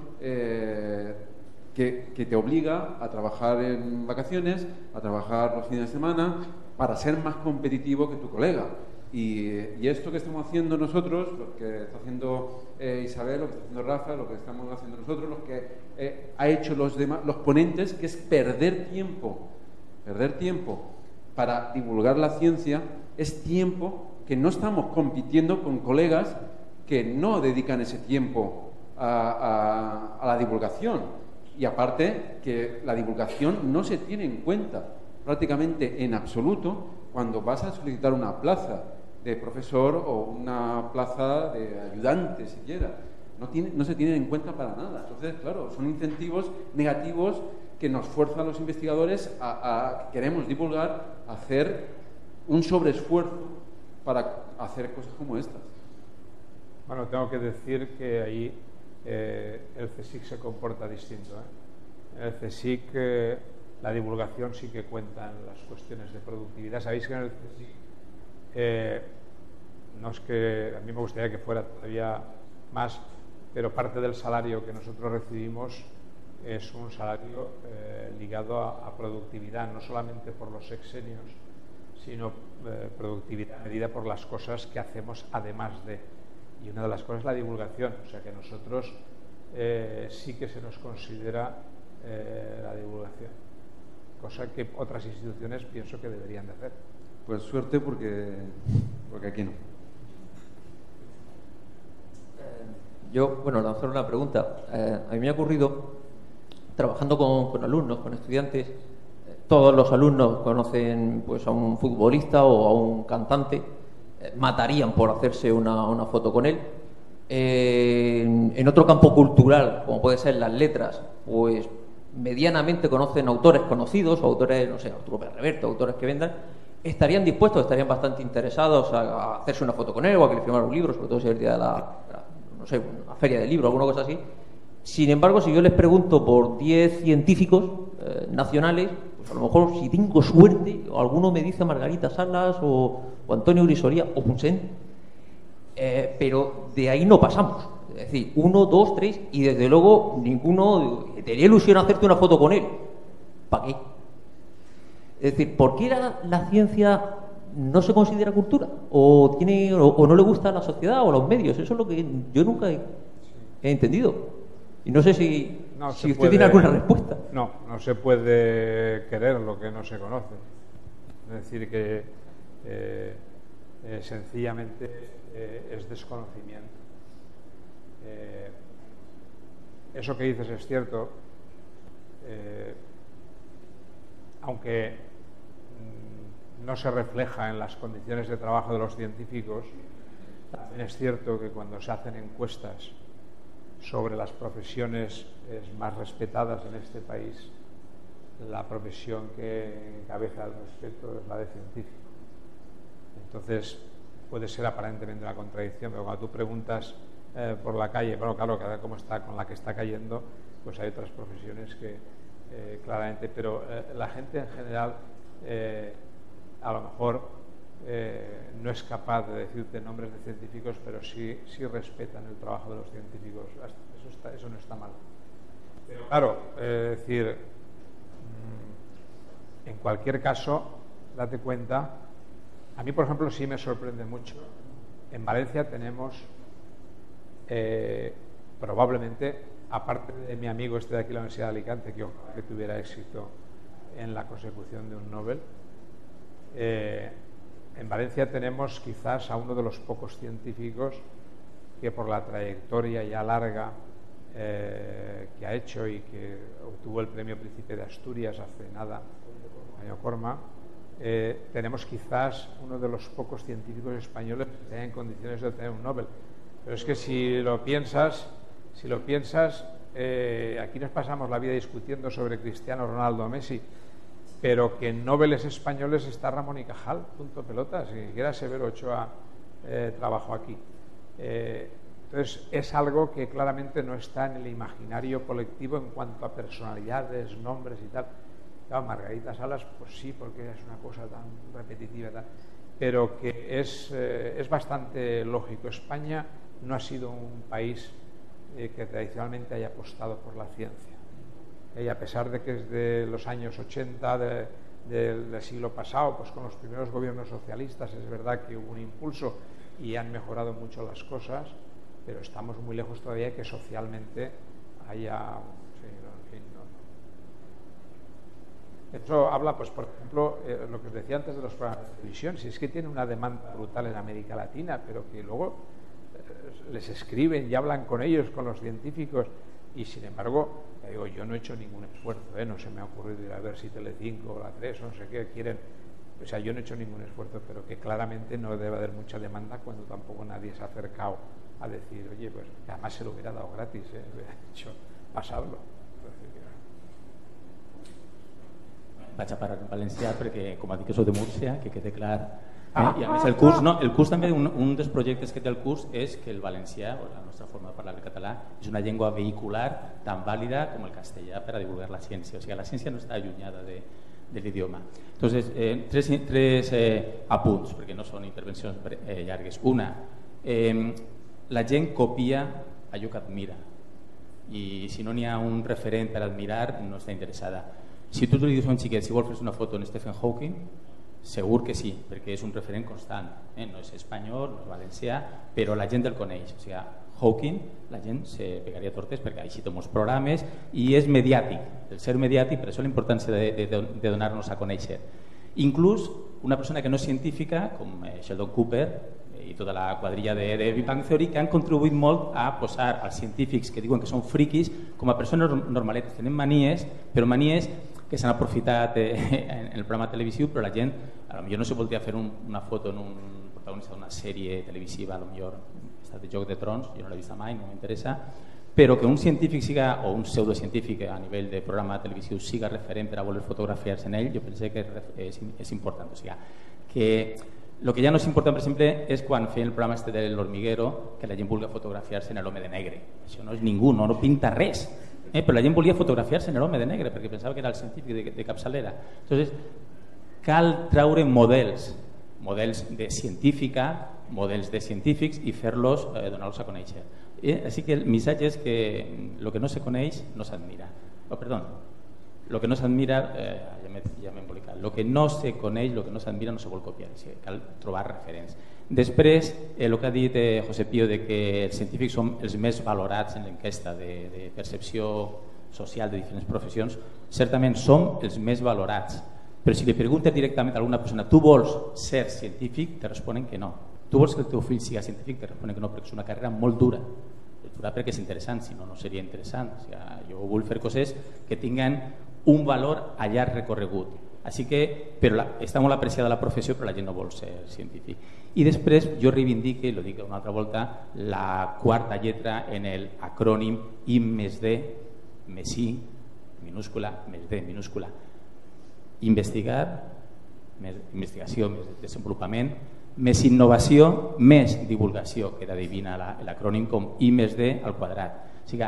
que te obliga a trabajar en vacaciones, a trabajar los fines de semana, para ser más competitivo que tu colega. Y esto que estamos haciendo nosotros, lo que está haciendo Isabel, lo que está haciendo Rafa, lo que estamos haciendo nosotros, lo que ha hecho los ponentes, que es perder tiempo para divulgar la ciencia, es tiempo que no estamos compitiendo con colegas que no dedican ese tiempo a la divulgación. Y aparte que la divulgación no se tiene en cuenta prácticamente en absoluto cuando vas a solicitar una plaza de profesor o una plaza de ayudante siquiera. No se tienen en cuenta para nada. Entonces, claro, son incentivos negativos que nos fuerzan a los investigadores a queremos divulgar, a hacer un sobreesfuerzo para hacer cosas como estas. Bueno, tengo que decir que ahí el CSIC se comporta distinto. En el CSIC la divulgación sí que cuenta en las cuestiones de productividad. Sabéis que en el CSIC no es que a mí me gustaría que fuera todavía más, pero parte del salario que nosotros recibimos es un salario ligado a productividad, no solamente por los sexenios, sino productividad medida por las cosas que hacemos además de. Y una de las cosas es la divulgación, o sea que nosotros sí que se nos considera la divulgación, cosa que otras instituciones pienso que deberían de hacer. Pues suerte porque aquí no. Yo, lanzar una pregunta. A mí me ha ocurrido, trabajando con alumnos, con estudiantes, todos los alumnos conocen pues a un futbolista o a un cantante, matarían por hacerse una foto con él. En otro campo cultural, como puede ser las letras, pues medianamente conocen autores conocidos, o autores, no sé, Arturo Pérez Reverte, autores que vendan, estarían dispuestos, estarían bastante interesados a hacerse una foto con él o a que le firmara un libro, sobre todo si es el día de no sé, una feria de libros, alguna cosa así. Sin embargo, si yo les pregunto por 10 científicos nacionales, pues a lo mejor si tengo suerte, alguno me dice Margarita Salas o Antonio Grisoría o Punset, pero de ahí no pasamos. Es decir, 1, 2, 3 y desde luego ninguno tenía ilusión hacerte una foto con él. ¿Para qué? Es decir, ¿por qué la ciencia no se considera cultura? ¿O no le gusta a la sociedad o a los medios? Eso es lo que yo nunca he entendido. Y no sé si usted tiene alguna respuesta. No se puede querer lo que no se conoce. Es decir, que sencillamente es desconocimiento. Eso que dices es cierto, aunque no se refleja en las condiciones de trabajo de los científicos, también es cierto que cuando se hacen encuestas sobre las profesiones más respetadas en este país, la profesión que encabeza el respeto es la de científico. Entonces puede ser aparentemente una contradicción, pero cuando tú preguntas por la calle, bueno, claro, cada cómo está con la que está cayendo, pues hay otras profesiones que claramente, pero la gente en general a lo mejor no es capaz de decirte nombres de científicos, pero sí respetan el trabajo de los científicos. Eso no está mal. Pero claro, es decir, en cualquier caso, date cuenta, a mí, por ejemplo, sí me sorprende mucho. En Valencia tenemos probablemente, aparte de mi amigo de aquí de la Universidad de Alicante, que ojalá que tuviera éxito en la consecución de un Nobel, en Valencia tenemos quizás a uno de los pocos científicos que por la trayectoria ya larga que ha hecho y que obtuvo el premio Príncipe de Asturias hace nada, año Corma, tenemos quizás uno de los pocos científicos españoles que estén en condiciones de obtener un Nobel. Pero es que si lo piensas, aquí nos pasamos la vida discutiendo sobre Cristiano Ronaldo o Messi, pero que en Nobeles españoles está Ramón y Cajal, punto pelota, si siquiera Severo Ochoa trabajó aquí. Entonces es algo que claramente no está en el imaginario colectivo en cuanto a personalidades, nombres y tal. Claro, Margarita Salas, pues sí, porque es una cosa tan repetitiva y tal, pero que es bastante lógico. España no ha sido un país que tradicionalmente haya apostado por la ciencia. Y a pesar de que es de los años 80 del siglo pasado, pues con los primeros gobiernos socialistas es verdad que hubo un impulso y han mejorado mucho las cosas, pero estamos muy lejos todavía de que socialmente haya... Sí, en fin, no. Eso habla, pues por ejemplo, lo que os decía antes de los programas de televisión, si es que tiene una demanda brutal en América Latina, pero que luego les escriben y hablan con ellos, con los científicos, y sin embargo, digo, yo no he hecho ningún esfuerzo, no se me ha ocurrido ir a ver si Telecinco o la 3 o no sé qué quieren, o sea, yo no he hecho ningún esfuerzo, pero que claramente no debe haber mucha demanda cuando tampoco nadie se ha acercado a decir, oye, pues que además se lo hubiera dado gratis, hubiera hecho pasarlo. Vaig a parar en valencià perquè, com a dic que soc de Múrcia, que quede clar. I a més el curs també, un dels projectes que té el curs és que el valencià, o la nostra forma de parlar el català, és una llengua vehicular tan vàlida com el castellà per a divulgar la ciència. O sigui, la ciència no està allunyada de l'idioma. Entonces, tres apunts, perquè no són intervencions llargues. Una, la gent copia allò que admira i si no n'hi ha un referent per admirar no està interessada. Si tu li dius a un xiquet si vol fer una foto en Stephen Hawking, segur que sí, perquè és un referent constant, no és espanyol, no és valencià, però la gent el coneix. O sigui, Hawking, la gent se pegaria tortes perquè així té molts programes i és mediàtic. El ser mediàtic, per això la importància de donar-nos a conèixer. Inclús una persona que no és científica, com Sheldon Cooper i tota la quadrilla de Big Bang Theory, que han contribuït molt a posar als científics que diuen que són friquis com a persones normaletes. Tenen manies, però manies que s'han aprofitat en el programa televisiu, però la gent, potser no se voldria fer una foto en un protagonista d'una sèrie televisiva, potser de Joc de Trons, jo no l'he vista mai, no m'interessa, però que un científic siga, o un pseudocientífic a nivell de programa televisiu siga referent per a voler fotografiar-se en ell, jo penso que és important. O sigui, que el que ja no és important, per exemple, és quan feien el programa este de l'Hormiguero, que la gent vulgui fotografiar-se en l'home de negre. Això no és ningú, no pinta res. Però la gent volia fotografiar-se en l'home de negre perquè pensava que era el científic de capçalera. Entonces, cal traure models de científica, models de científics i fer-los, donar-los a conèixer. Així que el missatge és que el que no se coneix no s'admira. Perdó, el que no s'admira, ja m'he embolicat, el que no se coneix, el que no s'admira no se vol copiar, així que cal trobar referents. Després, el que ha dit José Pío de que els científics són els més valorats en l'enquesta de percepció social de diferents professions, certament som els més valorats, però si li preguntes directament a alguna persona tu vols ser científic, te responen que no. Tu vols que el teu fill sigui científic, te responen que no, perquè és una carrera molt dura. És dura perquè és interessant, si no, no seria interessant. O sigui, jo vull fer coses que tinguen un valor a llarg recorregut. Així que, però està molt apreciada la professió, però la gent no vol ser científic. I després jo reivindique, i ho dic una altra volta, la quarta lletra en l'acrònim I+D, més I, minúscula, més D, minúscula. Investigar, més investigació, més desenvolupament, més innovació, més divulgació, que adivina l'acrònim com I+D al quadrat. O sigui,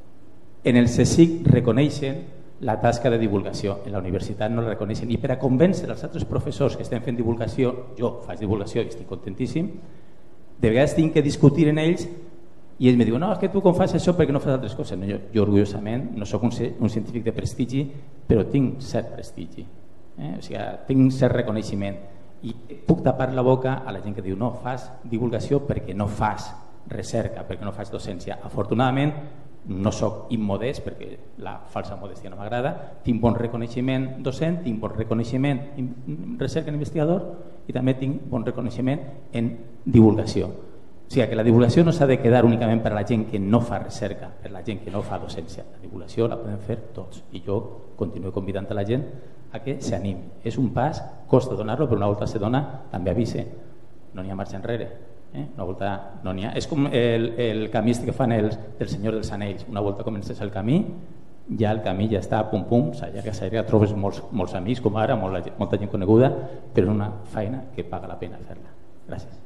en el CSIC reconeixen la tasca de divulgació, en la universitat no la reconeixen, i per a convèncer els altres professors que estem fent divulgació, jo faig divulgació i estic contentíssim, de vegades tinc que discutir en ells i ells me diuen, no, és que tu com fas això perquè no fas altres coses. No, jo orgullosament no soc un científic de prestigi, però tinc cert prestigi, o sigui, tinc cert reconeixement i puc tapar la boca a la gent que diu no, fas divulgació perquè no fas recerca, perquè no fas docència. Afortunadament no soc immodest perquè la falsa modestia no m'agrada, tinc bon reconeixement docent, tinc bon reconeixement en recerca en investigador i també tinc bon reconeixement en divulgació. O sigui que la divulgació no s'ha de quedar únicament per a la gent que no fa recerca, per a la gent que no fa docència. La divulgació la podem fer tots i jo continuo convidant a la gent a que s'animi. És un pas, costa donar-lo, però una volta se dona també avise, no n'hi ha marxa enrere. Una volta no n'hi ha. És com el camí que fan del Senyor dels Anells. Una volta comences el camí, ja el camí ja està pum pum, s'allarga, trobes molts amics com ara, molta gent coneguda, però és una feina que paga la pena fer-la. Gràcies.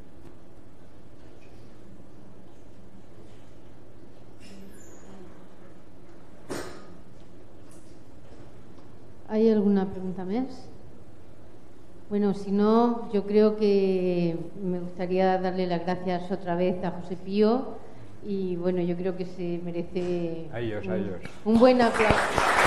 ¿Hay alguna pregunta más? Bueno, si no, yo creo que me gustaría darle las gracias otra vez a José Pío y bueno, yo creo que se merece a ellos. Un buen aplauso.